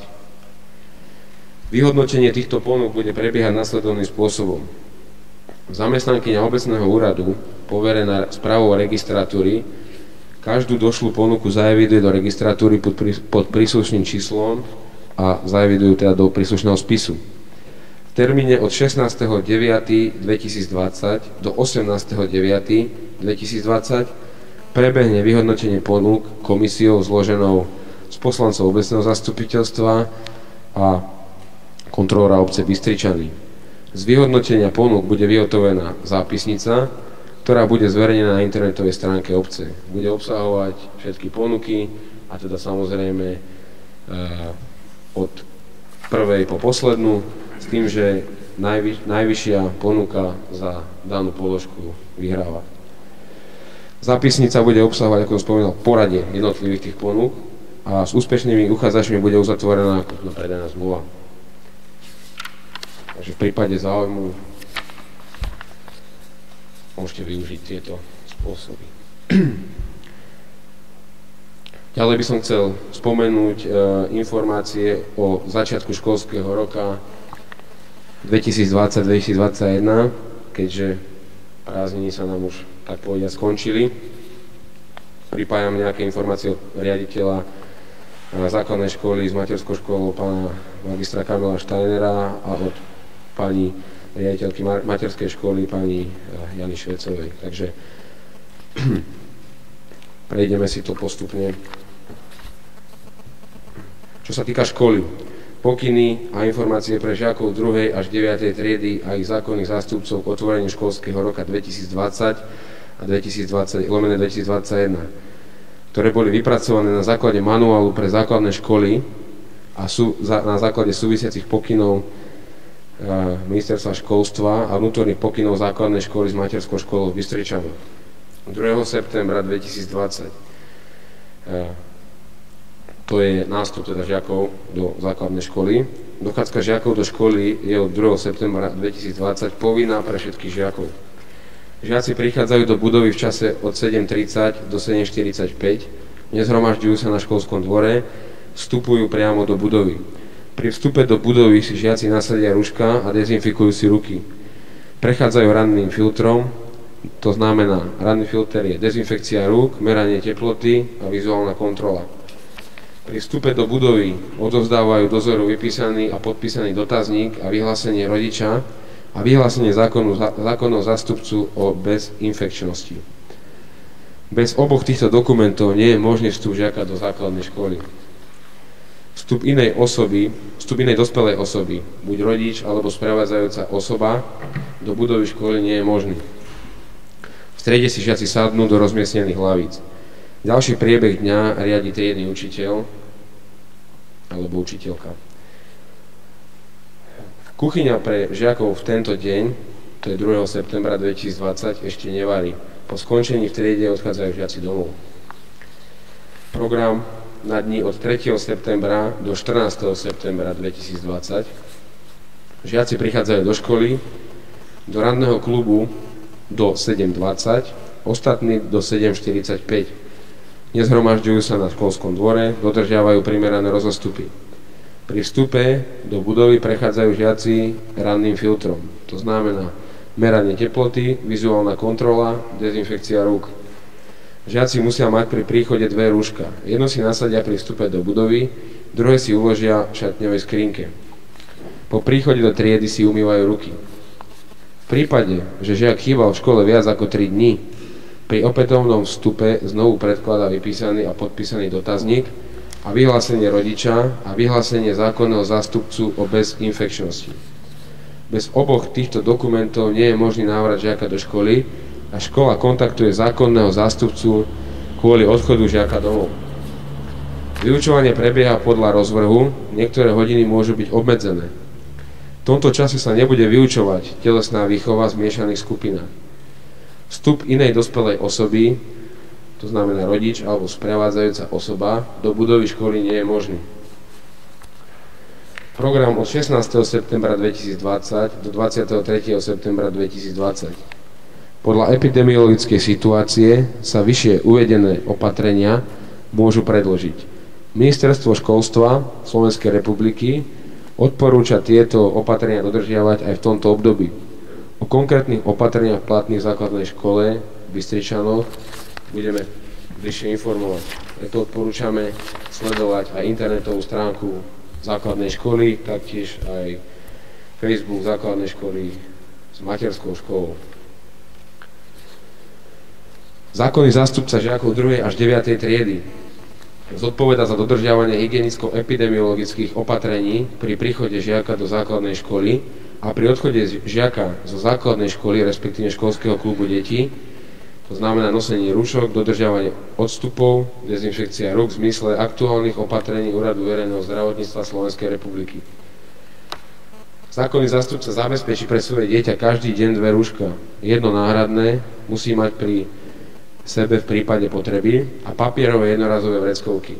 Vyhodnotenie týchto ponúk bude prebiehať nasledovným spôsobom. Zamestnankyňa obecného úradu, poverená správou registratúry, každú došlú ponuku zaeviduje do registratúry pod, prí, pod príslušným číslom a zaevidujú teda do príslušného spisu. V termíne od šestnásteho deviateho dvetisícdvadsať do osemnásteho deviateho dvetisícdvadsať prebehne vyhodnotenie ponúk komisiou zloženou z poslancov obecného zastupiteľstva a kontrolóra obce Bystričany. Z vyhodnotenia ponúk bude vyhotovená zápisnica, ktorá bude zverejnená na internetovej stránke obce. Bude obsahovať všetky ponuky a teda samozrejme e, od prvej po poslednú, s tým, že najvyš, najvyššia ponuka za danú položku vyhráva. Zápisnica bude obsahovať, ako som spomínal, poradie jednotlivých tých ponúk a s úspešnými uchádzačmi bude uzatvorená kupno predaná zmluva. Takže v prípade záujmu môžete využiť tieto spôsoby. Ďalej by som chcel spomenúť e, informácie o začiatku školského roka dvetisícdvadsať dvetisícdvadsaťjeden, keďže prázdniny sa nám už tak povediať skončili. Pripájam nejaké informácie od riaditeľa základnej školy s materskou školou pána magistra Kamila Steinera a od pani riaditeľky materskej školy pani Jany Švecovej. Takže prejdeme si to postupne. Čo sa týka školy, pokyny a informácie pre žiakov druhej až deviatej triedy a ich zákonných zástupcov k otvoreniu školského roka dvetisícdvadsať a dvetisícdvadsať, lomené dvetisícdvadsaťjeden, ktoré boli vypracované na základe manuálu pre základné školy a sú na základe súvisiacich pokynov Ministerstva školstva a vnútorných pokynov základnej školy s materskou školou v Bystričanoch. druhého septembra dvetisícdvadsať. To je nástup teda žiakov do základnej školy. Dochádzka žiakov do školy je od druhého septembra dvetisícdvadsať povinná pre všetkých žiakov. Žiaci prichádzajú do budovy v čase od sedem tridsať do sedem štyridsaťpäť, nezhromažďujú sa na školskom dvore, vstupujú priamo do budovy. Pri vstupe do budovy si žiaci nasadia ruška a dezinfikujú si ruky. Prechádzajú ranným filtrom, to znamená, ranný filter je dezinfekcia rúk, meranie teploty a vizuálna kontrola. Pri vstupe do budovy odovzdávajú dozoru vypísaný a podpísaný dotazník a vyhlásenie rodiča a vyhlásenie zákonu, zákonov zástupcu o bezinfekčnosti. Bez oboch týchto dokumentov nie je možný vstup žiaka do základnej školy. Vstup inej osoby, vstup inej dospelej osoby, buď rodič alebo sprevádzajúca osoba, do budovy školy nie je možný. V strede si žiaci sadnú do rozmiestnených hlavíc. Ďalší priebeh dňa riadi triedny učiteľ alebo učiteľka. Kuchyňa pre žiakov v tento deň, to je druhého septembra dvetisícdvadsať, ešte nevarí. Po skončení v triede odchádzajú žiaci domov. Program na dni od tretieho septembra do štrnásteho septembra dvetisícdvadsať. Žiaci prichádzajú do školy, do ranného klubu do sedem dvadsať, ostatní do sedem štyridsaťpäť. Nezhromažďujú sa na školskom dvore, dodržiavajú primerané rozostupy. Pri vstupe do budovy prechádzajú žiaci ranným filtrom. To znamená meranie teploty, vizuálna kontrola, dezinfekcia rúk. Žiaci musia mať pri príchode dve rúška. Jedno si nasadia pri vstupe do budovy, druhé si uložia v šatňovej skrinke. Po príchode do triedy si umývajú ruky. V prípade, že žiak chýbal v škole viac ako tri dni, pri opätovnom vstupe znovu predkladá vypísaný a podpísaný dotazník a vyhlásenie rodiča a vyhlásenie zákonného zástupcu o bezinfekčnosti. Bez oboch týchto dokumentov nie je možný návrat žiaka do školy a škola kontaktuje zákonného zástupcu kvôli odchodu žiaka domov. Vyučovanie prebieha podľa rozvrhu, niektoré hodiny môžu byť obmedzené. V tomto čase sa nebude vyučovať telesná výchova v zmiešaných skupinách. Vstup inej dospelej osoby, to znamená rodič alebo sprevádzajúca osoba, do budovy školy nie je možný. Program od šestnásteho septembra dvetisícdvadsať do dvadsiateho tretieho septembra dvetisícdvadsať. Podľa epidemiologickej situácie sa vyššie uvedené opatrenia môžu predložiť. Ministerstvo školstva Slovenskej republiky odporúča tieto opatrenia dodržiavať aj v tomto období. O konkrétnych opatreniach platných v základnej škole v Bystričanoch budeme bližšie informovať. Preto odporúčame sledovať aj internetovú stránku základnej školy, taktiež aj Facebook základnej školy s materskou školou. Zákonný zástupca žiakov druhej až deviatej triedy zodpovedá za dodržiavanie hygienicko-epidemiologických opatrení pri príchode žiaka do základnej školy a pri odchode žiaka zo základnej školy, respektíve školského klubu detí, to znamená nosenie rúšok, dodržiavanie odstupov, dezinfekcia rúk v zmysle aktuálnych opatrení Úradu verejného zdravotníctva Slovenskej republiky. Zákonný zástupca zabezpečí pre svoje dieťa každý deň dve rúška. Jedno náhradné musí mať pri sebe v prípade potreby a papierové jednorazové vreckovky.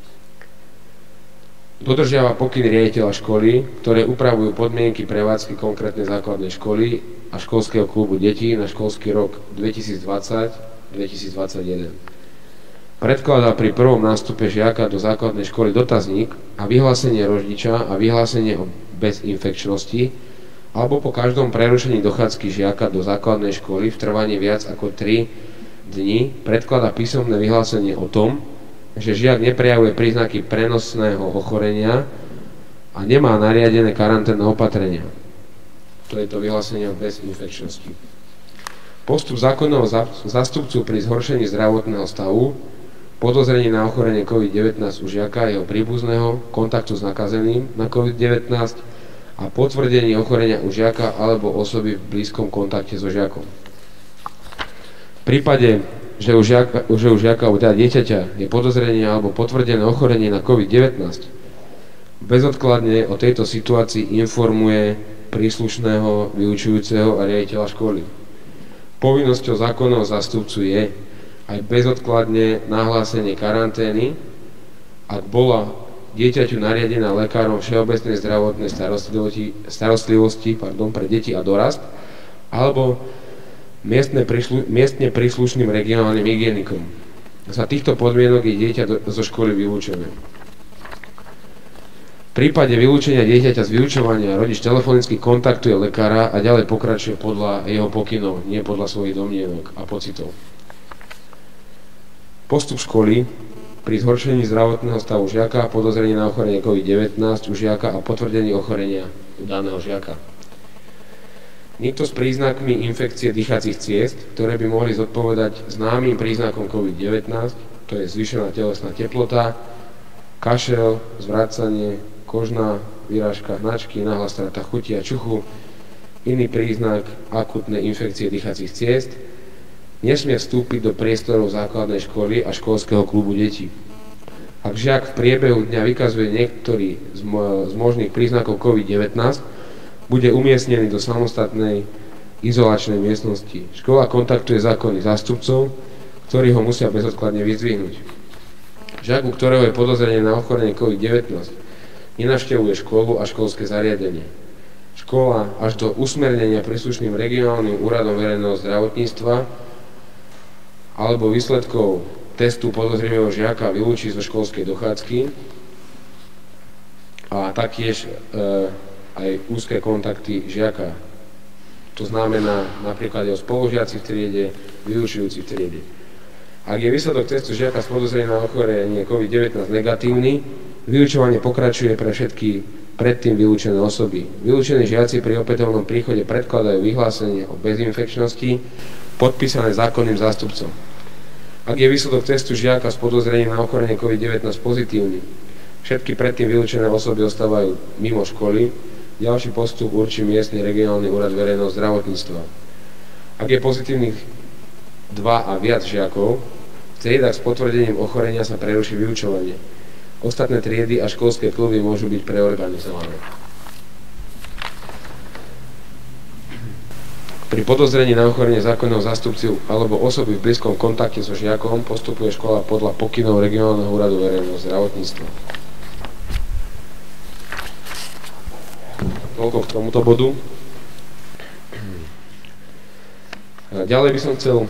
Dodržiava pokyny riaditeľa školy, ktoré upravujú podmienky prevádzky konkrétnej základnej školy a školského klubu detí na školský rok dvetisícdvadsať dvetisícdvadsaťjeden. Predkladá pri prvom nástupe žiaka do základnej školy dotazník a vyhlásenie rodiča a vyhlásenie o bezinfekčnosti alebo po každom prerušení dochádzky žiaka do základnej školy v trvaní viac ako tri dni predkladá písomné vyhlásenie o tom, že žiak neprejavuje príznaky prenosného ochorenia a nemá nariadené karanténne opatrenia. To je to vyhlásenie o bezinfekčnosti. Postup zákonného zástupcu pri zhoršení zdravotného stavu, podozrení na ochorenie covid devätnásť u žiaka a jeho príbuzného, kontaktu s nakazeným na covid devätnásť a potvrdení ochorenia u žiaka alebo osoby v blízkom kontakte so žiakom. V prípade, že u žiaka, že u žiaka alebo teda dieťaťa je podozrenie alebo potvrdené ochorenie na covid devätnásť, bezodkladne o tejto situácii informuje príslušného vyučujúceho a riaditeľa školy. Povinnosťou zákonného zástupcu je aj bezodkladne nahlásenie karantény, ak bola dieťaťu nariadená lekárom všeobecnej zdravotnej starostlivosti, starostlivosti pardon, pre deti a dorast, alebo Miestne, príslu, miestne príslušným regionálnym hygienikom. Za týchto podmienok je dieťa do, zo školy vylúčené. V prípade vylúčenia dieťaťa z vyučovania rodič telefonicky kontaktuje lekára a ďalej pokračuje podľa jeho pokynov, nie podľa svojich domnienok a pocitov. Postup školy pri zhoršení zdravotného stavu žiaka, podozrení na ochorenie COVID devätnásť u žiaka a potvrdení ochorenia u daného žiaka. Niekto s príznakmi infekcie dýchacích ciest, ktoré by mohli zodpovedať známym príznakom COVID devätnásť, to je zvýšená telesná teplota, kašel, zvracanie, kožná vyrážka hnačky, nahlas strata chuti a čuchu, iný príznak akútnej infekcie dýchacích ciest, nesmie vstúpiť do priestorov základnej školy a školského klubu detí. Ak žiak v priebehu dňa vykazuje niektorý z, mo- z možných príznakov COVID devätnásť, bude umiestnený do samostatnej izolačnej miestnosti. Škola kontaktuje zákonných zástupcov, ktorí ho musia bezodkladne vyzdvihnúť. Žiak, u ktorého je podozrenie na ochorenie COVID devätnásť, nenavštevuje školu a školské zariadenie. Škola až do usmernenia príslušným regionálnym úradom verejného zdravotníctva alebo výsledkov testu podozrivého žiaka vylúči zo školskej dochádzky a taktiež e, aj úzke kontakty žiaka. To znamená napríklad o spolužiaci v triede, vyučujúci v triede. Ak je výsledok testu žiaka s podozrením na ochorenie COVID devätnásť negatívny, vyučovanie pokračuje pre všetky predtým vylúčené osoby. Vylúčení žiaci pri opätovnom príchode predkladajú vyhlásenie o bezinfekčnosti podpísané zákonným zástupcom. Ak je výsledok testu žiaka s podozrením na ochorenie COVID devätnásť pozitívny, všetky predtým vylúčené osoby ostávajú mimo školy. Ďalší postup určí miestny regionálny úrad verejného zdravotníctva. Ak je pozitívnych dva a viac žiakov, v triedách s potvrdením ochorenia sa preruší vyučovanie. Ostatné triedy a školské kluby môžu byť preorganizované. Pri podozrení na ochorenie zákonného zástupcu alebo osoby v blízkom kontakte so žiakom postupuje škola podľa pokynov regionálneho úradu verejného zdravotníctva. Toľko k tomuto bodu. Ďalej by som chcel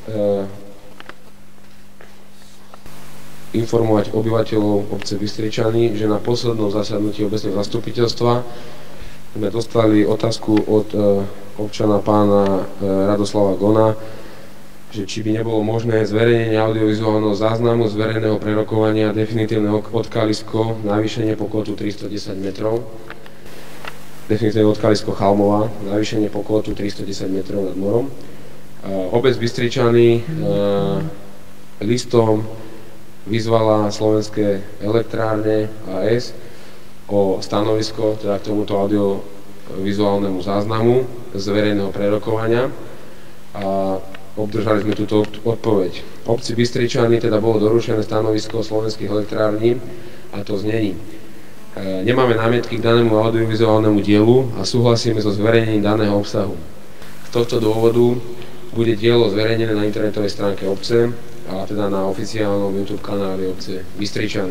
informovať obyvateľov obce Bystričany, že na poslednom zasadnutí obecného zastupiteľstva sme dostali otázku od občana pána Radoslava Gona, že či by nebolo možné zverejnenie audiovizuálneho záznamu z verejného prerokovania definitívne odkalisko, navýšenie poklotu tristodesať metrov, definitívne odkalisko Chalmová, navýšenie poklotu tristodesať metrov nad morom. Obec Bystričany listom vyzvala Slovenské elektrárne á es o stanovisko teda k tomuto audiovizuálnemu záznamu z verejného prerokovania a obdržali sme túto odpoveď. Obci Bystričany teda bolo doručené stanovisko Slovenských elektrární a to znení. E, nemáme námietky k danému audiovizuálnemu dielu a súhlasíme so zverejnením daného obsahu. Z tohto dôvodu bude dielo zverejnené na internetovej stránke obce a teda na oficiálnom YouTube kanáli obce Bystričany.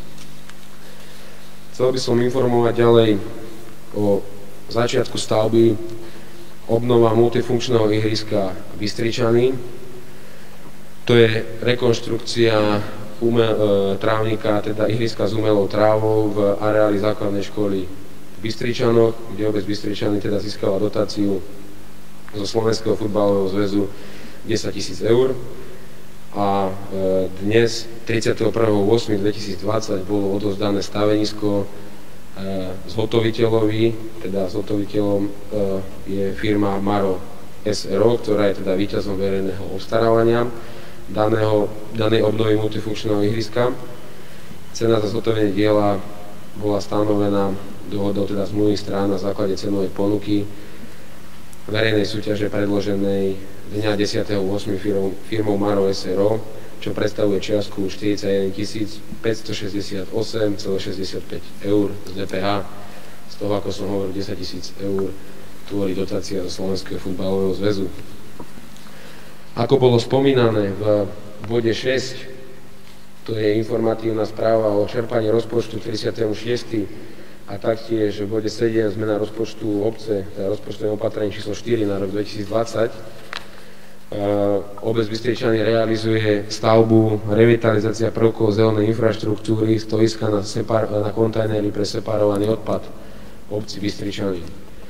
Chcel by som informovať ďalej o začiatku stavby obnova multifunkčného ihriska Bystričany. To je rekonštrukcia umel, e, trávnika, teda ihriska s umelou trávou v areáli základnej školy v Bystričanoch, kde obec Bystričany teda získala dotáciu zo Slovenského futbalového zväzu desaťtisíc eur. A dnes, tridsiateho prvého augusta dvetisícdvadsať, bolo odovzdané stavenisko zhotoviteľovi, teda zhotoviteľom je firma Maro es er o, ktorá je teda víťazom verejného obstarávania daného, danej obnovy multifunkčného ihriska. Cena za zhotovenie diela bola stanovená dohodou teda zmluvných strán na základe cenovej ponuky verejnej súťaže predloženej dňa desiateho augusta firmou, firmou Maro es er o, čo predstavuje čiastku štyridsaťjeden tisíc päťstošesťdesiatosem celá šesťdesiatpäť eur z dé pé há. Z toho, ako som hovoril, desaťtisíc eur tvorí dotácia zo Slovenského futbalového zväzu. Ako bolo spomínané v bode šesť, to je informatívna správa o čerpaní rozpočtu tridsiateho šiesteho a taktiež v bode sedem zmena rozpočtu obce, teda rozpočtové opatrenie číslo štyri na rok dvetisícdvadsať. Obec Bystričany realizuje stavbu, revitalizácia prvkov zelenej infraštruktúry, stoiska na, separ- na kontajnery pre separovaný odpad v obci Bystričany.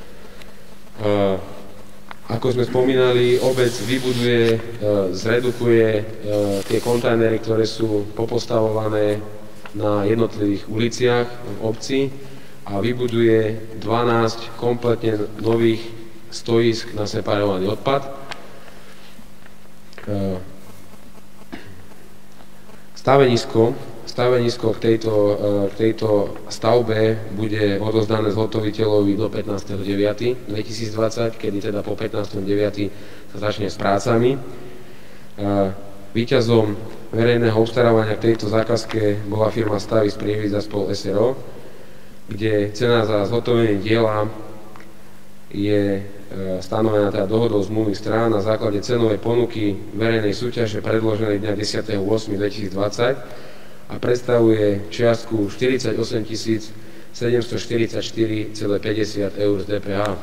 Ako sme spomínali, obec vybuduje, zredukuje tie kontajnery, ktoré sú popostavované na jednotlivých uliciach v obci a vybuduje dvanásť kompletne nových stoisk na separovaný odpad. Stavenisko, stavenisko k tejto, k tejto stavbe bude odozdané zhotoviteľovi do pätnásteho deviateho dvetisícdvadsať, kedy teda po pätnásteho deviateho sa začne s prácami. Víťazom verejného obstarávania k tejto zákazke bola firma Stavis Prievidza spol es er o, kde cena za zhotovenie diela je stanovená teda dohodou zmluvných strán na základe cenovej ponuky verejnej súťaže predloženej dňa desiateho ôsmeho dvetisícdvadsať a predstavuje čiastku štyridsaťosem tisíc sedemstoštyridsaťštyri celé päťdesiat eur z dé pé há.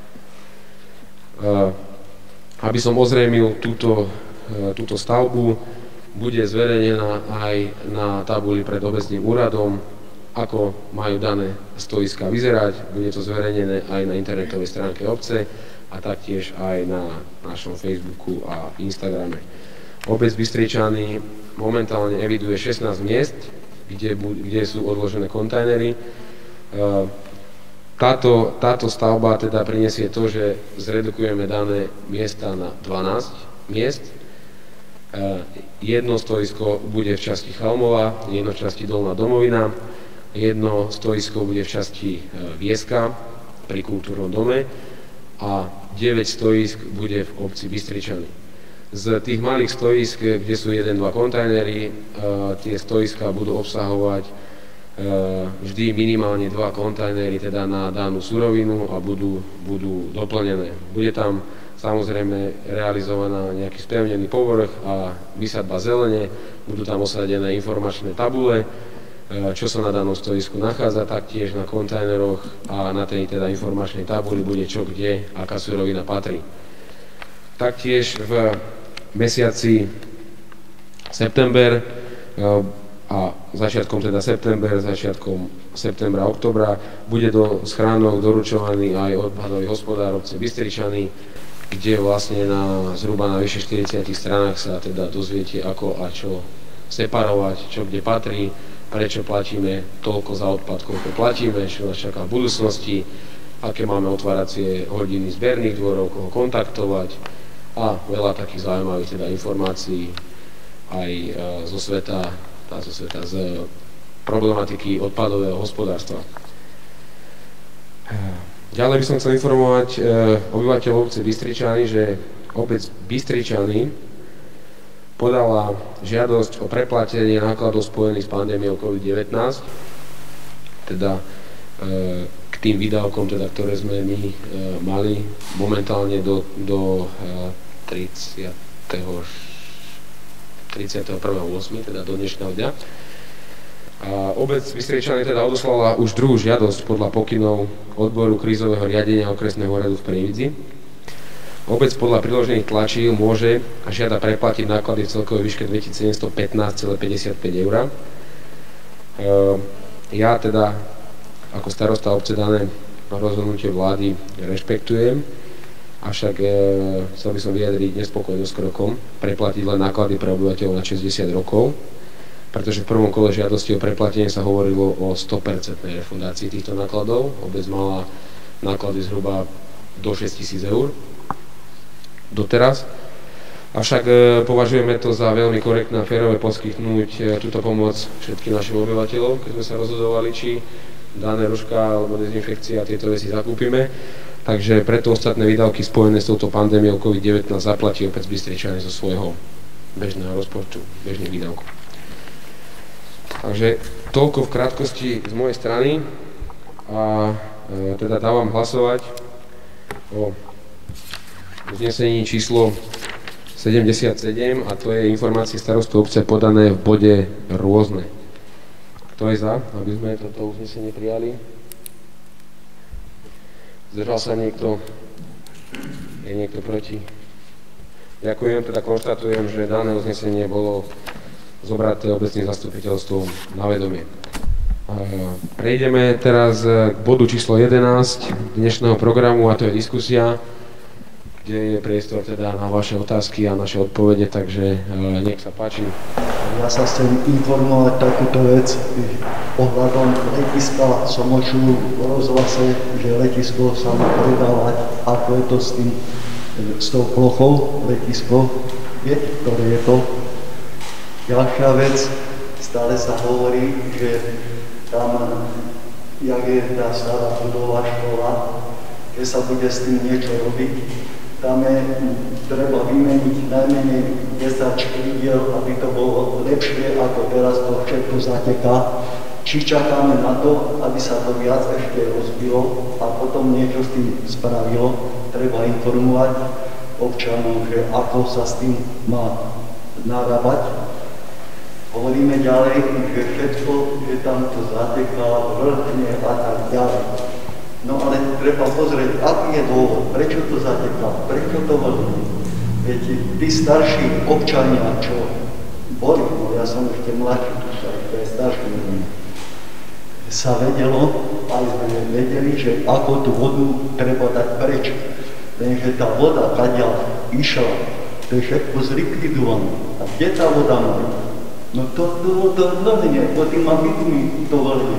Aby som ozrejmil túto, túto stavbu, bude zverejnená aj na tabuli pred obecným úradom, ako majú dané stoiská vyzerať. Bude to zverejnené aj na internetovej stránke obce a taktiež aj na našom Facebooku a Instagrame. Obec Bystričany momentálne eviduje šestnásť miest, kde, kde sú odložené kontajnery. Táto, táto stavba teda prinesie to, že zredukujeme dané miesta na dvanásť miest. Jedno stoisko bude v časti Chalmova, jedno v časti Dolná Domovina, jedno stoisko bude v časti Vieska pri Kultúrnom dome a deväť stoisk bude v obci Bystričany. Z tých malých stoisk, kde sú jeden dva kontajnery, tie stoiska budú obsahovať vždy minimálne dva kontajnery teda na danú surovinu a budú, budú doplnené. Bude tam samozrejme realizovaná nejaký spevnený povrch a vysadba zelene, budú tam osadené informačné tabule, čo sa na danom stoisku nachádza, taktiež na kontajneroch a na tej teda informačnej tabuli bude čo kde, aká surovina patrí. Taktiež v mesiaci september a začiatkom teda september, začiatkom septembra, oktobra bude do schránok doručovaný aj odpadový hospodár obce Bystričany, kde vlastne na zhruba na vyše štyridsiatich stranách sa teda dozviete, ako a čo separovať, čo kde patrí, prečo platíme toľko za odpad, koľko platíme, čo nás čaká v budúcnosti, aké máme otváracie hodiny zberných dvorov, koho kontaktovať a veľa takých zaujímavých teda informácií aj zo sveta, tá zo sveta z problematiky odpadového hospodárstva. Ďalej by som chcel informovať obyvateľov obce Bystričany, že obec Bystričany podala žiadosť o preplatenie nákladov spojených s pandémiou COVID devätnásť, teda e, k tým výdavkom, teda, ktoré sme my e, mali momentálne do, do e, tridsiateho prvého ôsmeho teda do dnešného dňa. A obec Bystričany teda odoslala už druhú žiadosť podľa pokynov odboru krízového riadenia okresného úradu v Prievidzi. Obec podľa priložených tlačí môže a žiada preplatiť náklady v celkovej výške dvetisícsedemstopätnásť celé päťdesiatpäť eur. Ja teda ako starosta obce dané rozhodnutie vlády rešpektujem, avšak e, chcel by som vyjadriť nespokojnosť krokom preplatiť len náklady pre obyvateľov na šesťdesiat rokov, pretože v prvom kole žiadosti o preplatenie sa hovorilo o sto percent refundácii týchto nákladov. Obec mala náklady zhruba do šesťtisíc eur doteraz. Avšak e, považujeme to za veľmi korektné a férové poskytnúť e, túto pomoc všetkým našim obyvateľom, keď sme sa rozhodovali, či dané ruška alebo dezinfekcia a tieto veci zakúpime. Takže preto ostatné výdavky spojené s touto pandémiou COVID devätnásť zaplatí opäť Bystričany zo svojho bežného rozpočtu, bežných výdavkov. Takže toľko v krátkosti z mojej strany a e, teda dávam hlasovať o uznesení číslo sedemdesiatsedem a to je informácie starostu obce podané v bode rôzne. Kto je za, aby sme toto uznesenie prijali? Zdržal sa niekto? Je niekto proti? Ďakujem, teda konštatujem, že dané uznesenie bolo zobraté obecným zastupiteľstvom na vedomie. Prejdeme teraz k bodu číslo jedenásť dnešného programu, a to je diskusia, kde je priestor teda na vaše otázky a naše odpovede, takže nech sa páči. Ja sa chcem informovať takúto vec ohľadom letiska. Som počul v rozhlase, že letisko sa má predávať. Ako je to s tým, s tou plochou letisko? Viete, ktoré je to? Ďalšia vec, stále sa hovorí, že tam, jak je tá stará budova škola, že sa bude s tým niečo robiť. Tam je, treba vymeniť najmenej desať škridiel, aby to bolo lepšie, ako teraz to všetko zateká. Či čakáme na to, aby sa to viac ešte rozbilo a potom niečo s tým spravilo. Treba informovať občanov, že ako sa s tým má narábať. Hovoríme ďalej, že všetko, že tam to zateká, vrchne a tak ďalej. No ale treba pozrieť, aký je dôvod, prečo to zateká, prečo to vrchne. Veď tí starší občania, čo boli, no ja som ešte mladší, to je starší, sa vedelo, aj sme vedeli, že ako tú vodu treba dať preč. Lenže tá voda, kadiaľ išla, to je všetko zlikvidované. A kde tá voda má? No to, to, to vrhne, pod tým abitmi to vrhne.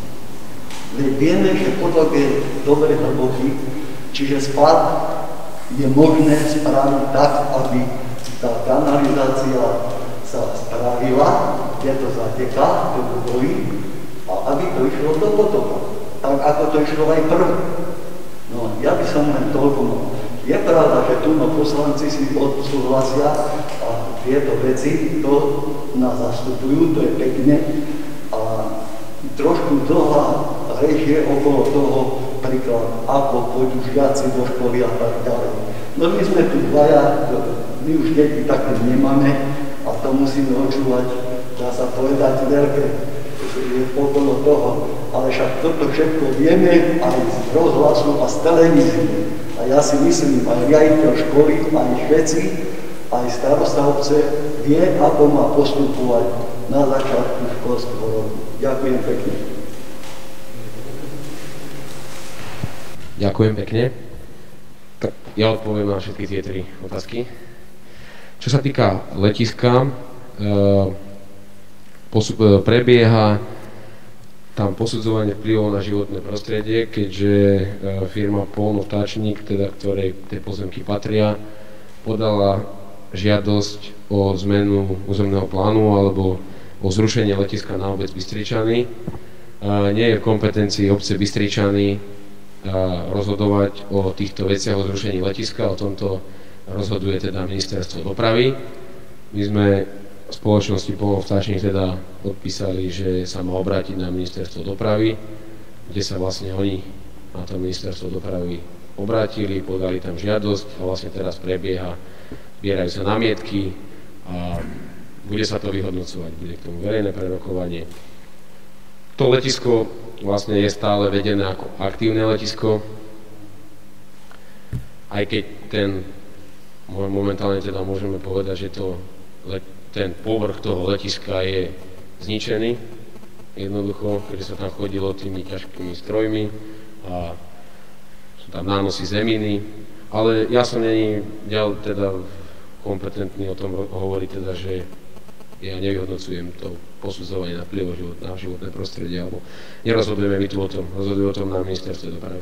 Veď vieme, že potok je dobre hlboký, čiže spad je možné spraviť tak, aby tá kanalizácia sa spravila, kde to zateká, to budovy, a aby to išlo do potoka. Tak ako to išlo aj prv. No, ja by som len toľko mal. Je pravda, že tu no poslanci si odsúhlasia a tieto veci, to nás zastupujú, to je pekne. A trošku dlhá reč je okolo toho, príklad, ako pôjdu žiaci do školy a tak ďalej. No my sme tu dvaja, my už deti také nemáme a to musíme očúvať, dá sa povedať, veľké okolo toho. Ale však toto všetko vieme aj z rozhlasu a z televízie. A ja si myslím, aj riaditeľ školy, aj všetci, aj starosta obce vie, ako má postupovať na začiatku školského roku. Ďakujem pekne. Ďakujem pekne. Tak ja odpoviem na všetky tie tri otázky. Čo sa týka letiska, e, prebieha tam posudzovanie vplyvov na životné prostredie, keďže firma Polno Vtáčnik, teda ktorej tie pozemky patria, podala žiadosť o zmenu územného plánu alebo o zrušenie letiska na obec Bystričany. Nie je v kompetencii obce Bystričany rozhodovať o týchto veciach, o zrušení letiska, o tomto rozhoduje teda ministerstvo dopravy. My sme v spoločnosti Polno Vtáčnik teda odpísali, že sa má obrátiť na ministerstvo dopravy, kde sa vlastne oni na to ministerstvo dopravy obrátili, podali tam žiadosť a vlastne teraz prebieha, zbierajú sa námietky a bude sa to vyhodnocovať, bude k tomu verejné prerokovanie. To letisko vlastne je stále vedené ako aktívne letisko, aj keď ten, momentálne teda môžeme povedať, že to ten povrch toho letiska je zničený, jednoducho, keďže sa tam chodilo tými ťažkými strojmi a sú tam nánosy zeminy, ale ja som není ďalej teda kompetentný o tom hovoriť, teda, že ja nevyhodnocujem to posudzovanie na vplyv život, na životné prostredie, alebo nerozhodujeme my tu o tom, rozhoduje o tom na ministerstve dopravy.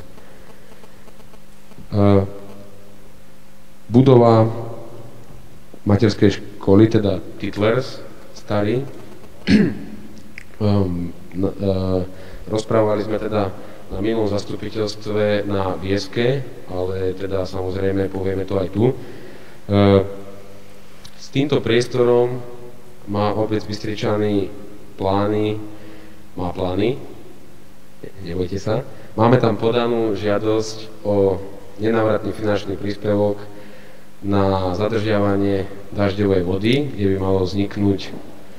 Uh, budova materskej školy, teda Titlers, starý. um, uh, rozprávali sme teda na minulom zastupiteľstve na Vieske, ale teda samozrejme povieme to aj tu. Uh, s týmto priestorom má obec Bystričany plány, má plány, nebojte sa. Máme tam podanú žiadosť o nenávratný finančný príspevok na zadržiavanie dažďovej vody, kde by malo vzniknúť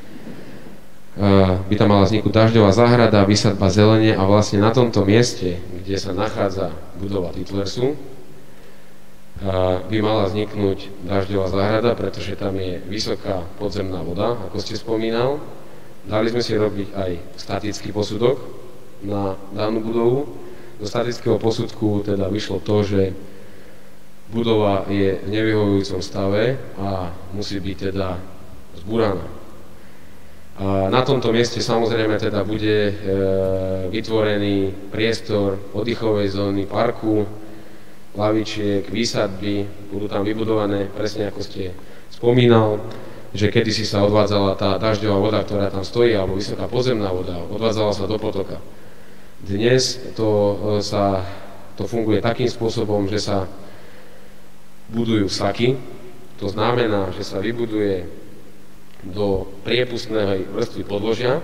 by tam mala vzniknúť dažďová záhrada, vysadba zelene a vlastne na tomto mieste, kde sa nachádza budova Titlersu, by mala vzniknúť dažďová záhrada, pretože tam je vysoká podzemná voda, ako ste spomínal. Dali sme si robiť aj statický posudok na danú budovu. Do statického posudku teda vyšlo to, že budova je v nevyhovujúcom stave a musí byť teda zbúraná. A na tomto mieste samozrejme teda bude e, vytvorený priestor oddychovej zóny, parku, lavičiek, výsadby, budú tam vybudované, presne ako ste spomínal, že kedysi sa odvádzala tá dažďová voda, ktorá tam stojí, alebo vysoká podzemná voda, odvádzala sa do potoka. Dnes to, sa, to funguje takým spôsobom, že sa budujú vsaky, to znamená, že sa vybuduje do priepustnej vrstvy podložia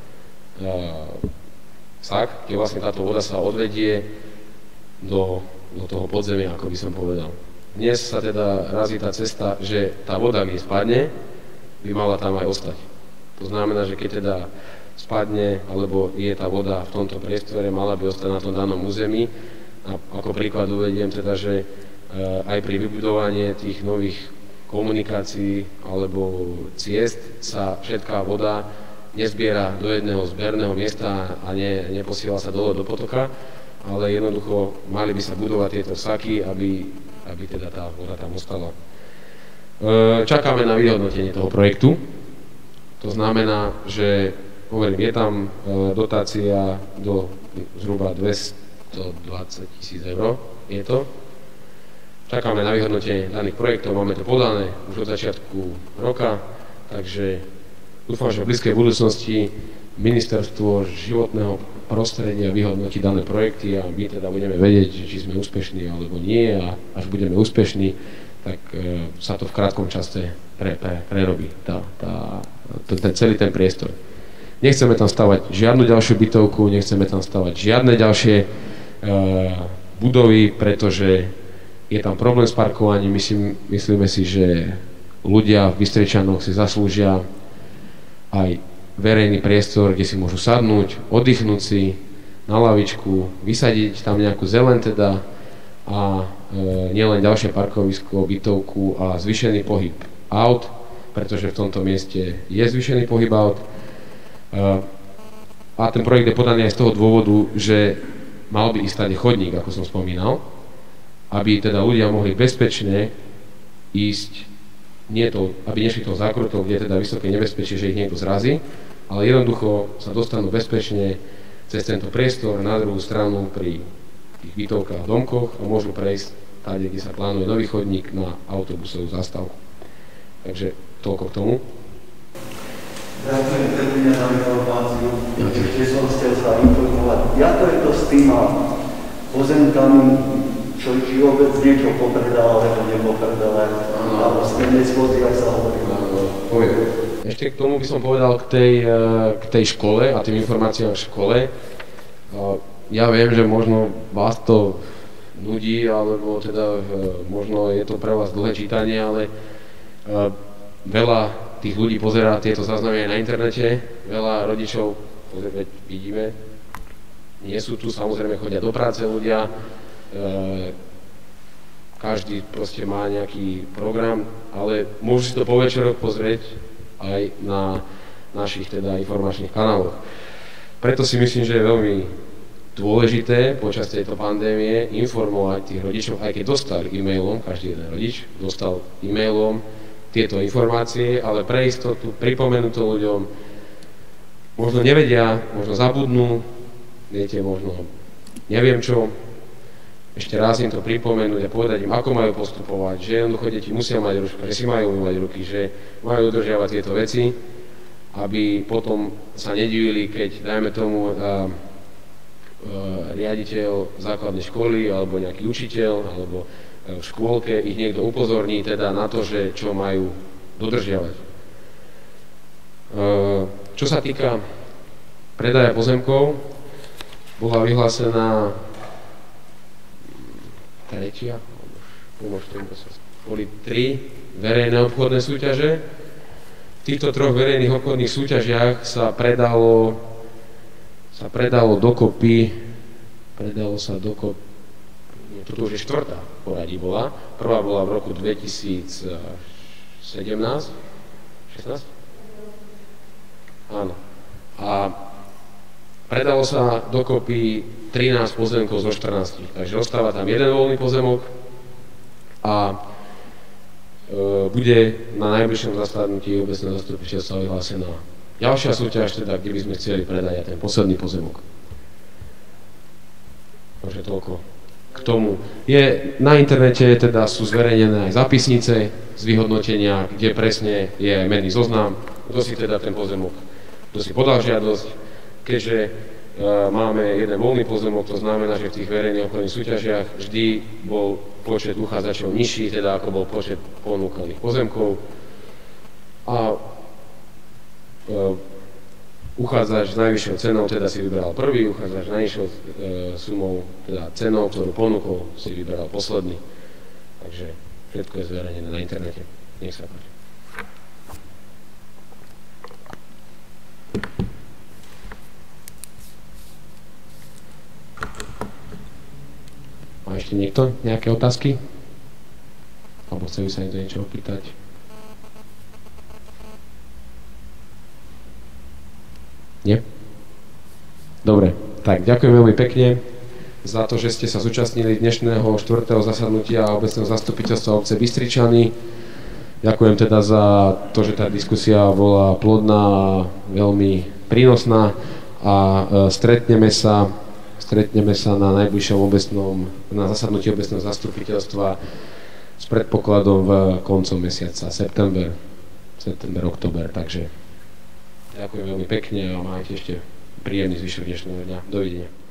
vsak, kde vlastne táto voda sa odvedie do do toho podzemia, ako by som povedal. Dnes sa teda razí tá cesta, že tá voda, keď spadne, by mala tam aj ostať. To znamená, že keď teda spadne, alebo je tá voda v tomto priestore, mala by ostať na tom danom území. A ako príklad uvediem teda, že aj pri vybudovaní tých nových komunikácií alebo ciest sa všetká voda nezbiera do jedného zberného miesta a ne, neposiela sa dole do potoka, ale jednoducho mali by sa budovať tieto vsaky, aby, aby teda tá voda tam ostala. Čakáme na vyhodnotenie toho projektu. To znamená, že hovorím, je tam dotácia do zhruba dvestodvadsať tisíc eur. Je to. Čakáme na vyhodnotenie daných projektov, máme to podané už od začiatku roka, takže dúfam, že v blízkej budúcnosti Ministerstvo životného prostredia vyhodnotí dané projekty a my teda budeme vedieť, či sme úspešní alebo nie, a až budeme úspešní, tak e, sa to v krátkom čase pre, pre, prerobí tá, tá, to, ten, celý ten priestor. Nechceme tam stavať žiadnu ďalšiu bytovku, nechceme tam stavať žiadne ďalšie e, budovy, pretože je tam problém s parkovaním. Myslím, myslíme si, že ľudia v Bystričanoch si zaslúžia aj verejný priestor, kde si môžu sadnúť, oddychnúť si na lavičku, vysadiť tam nejakú zeleň teda a e, nielen ďalšie parkovisko, bytovku a zvýšený pohyb aut, pretože v tomto mieste je zvýšený pohyb aut. E, a ten projekt je podaný aj z toho dôvodu, že mal by ísť tady chodník, ako som spomínal, aby teda ľudia mohli bezpečne ísť, nie to, aby nešli tou zákrutou, kde je teda vysoké nebezpečie, že ich niekto zrazí, ale jednoducho sa dostanú bezpečne cez tento priestor na druhú stranu pri tých bytovkách a domkoch a môžu prejsť tady, kde sa plánuje nový chodník, na autobusovú zastávku. Takže toľko k tomu. Ďakujem pekne za informáciu. Ešte som chcel sa informovať, ako je to s tými pozemkami, čo či vôbec niečo popredal, alebo nepopredal, a vlastne nezvozí, aj sa hovorilo. Poviem. Ešte k tomu by som povedal k tej, k tej škole a tým informáciám v škole. Ja viem, že možno vás to nudí, alebo teda možno je to pre vás dlhé čítanie, ale veľa tých ľudí pozerá tieto záznamy aj na internete, veľa rodičov, veď vidíme, nie sú tu, samozrejme chodia do práce ľudia, každý proste má nejaký program, ale môžu si to po večeroch pozrieť aj na našich teda informačných kanáloch. Preto si myslím, že je veľmi dôležité počas tejto pandémie informovať tých rodičov, aj keď dostali e-mailom, každý jeden rodič dostal e-mailom tieto informácie, ale pre istotu pripomenú to ľuďom, možno nevedia, možno zabudnú, viete, možno neviem čo, ešte raz im to pripomenúť a povedať im, ako majú postupovať, že jednoducho deti musia mať ručku, že si majú umývať ruky, že majú dodržiavať tieto veci, aby potom sa nedivili, keď, dajme tomu, a, a, riaditeľ základnej školy alebo nejaký učiteľ alebo v škôlke ich niekto upozorní teda na to, že čo majú dodržiavať. E, čo sa týka predaja pozemkov, bola vyhlásená tretia, boli tri verejné obchodné súťaže. V týchto troch verejných obchodných súťažiach sa predalo sa predalo dokopy predalo sa dokopy toto už je štvrtá poradí bola. Prvá bola v roku dvetisícsedemnásť, šestnásť? Áno. A predalo sa dokopy trinásť pozemkov zo štrnástich, takže ostáva tam jeden voľný pozemok a e, bude na najbližšom zasadnutí obecného zastupiteľstva vyhlásená ďalšia súťaž, teda, kde by sme chceli predať aj ten posledný pozemok. Takže toľko k tomu. Je, na internete teda sú zverejnené aj zápisnice z vyhodnotenia, kde presne je aj menný zoznam, kto si teda ten pozemok, kto si podal žiadosť, keďže e, máme jeden voľný pozemok, to znamená, že v tých verejných obchodných súťažiach vždy bol počet uchádzačov nižší, teda ako bol počet ponúkaných pozemkov. A e, uchádzač s najvyššou cenou teda si vybral prvý, uchádzač s najnižšou e, sumou, teda cenou, ktorú ponúkol, si vybral posledný. Takže všetko je zverejnené na internete. Nech sa páči. Má ešte niekto nejaké otázky? Alebo chceli sa niekto niečo opýtať? Nie? Dobre, tak ďakujem veľmi pekne za to, že ste sa zúčastnili dnešného štvrtého zasadnutia obecného zastupiteľstva obce Bystričany. Ďakujem teda za to, že tá diskusia bola plodná a veľmi prínosná a stretneme sa, stretneme sa na najbližšom obecnom, na zasadnutí obecného zastupiteľstva s predpokladom v koncom mesiaca, september, september, október, takže ďakujem veľmi pekne a majte ešte príjemný zvyšok dnešného dňa. Dovidenia.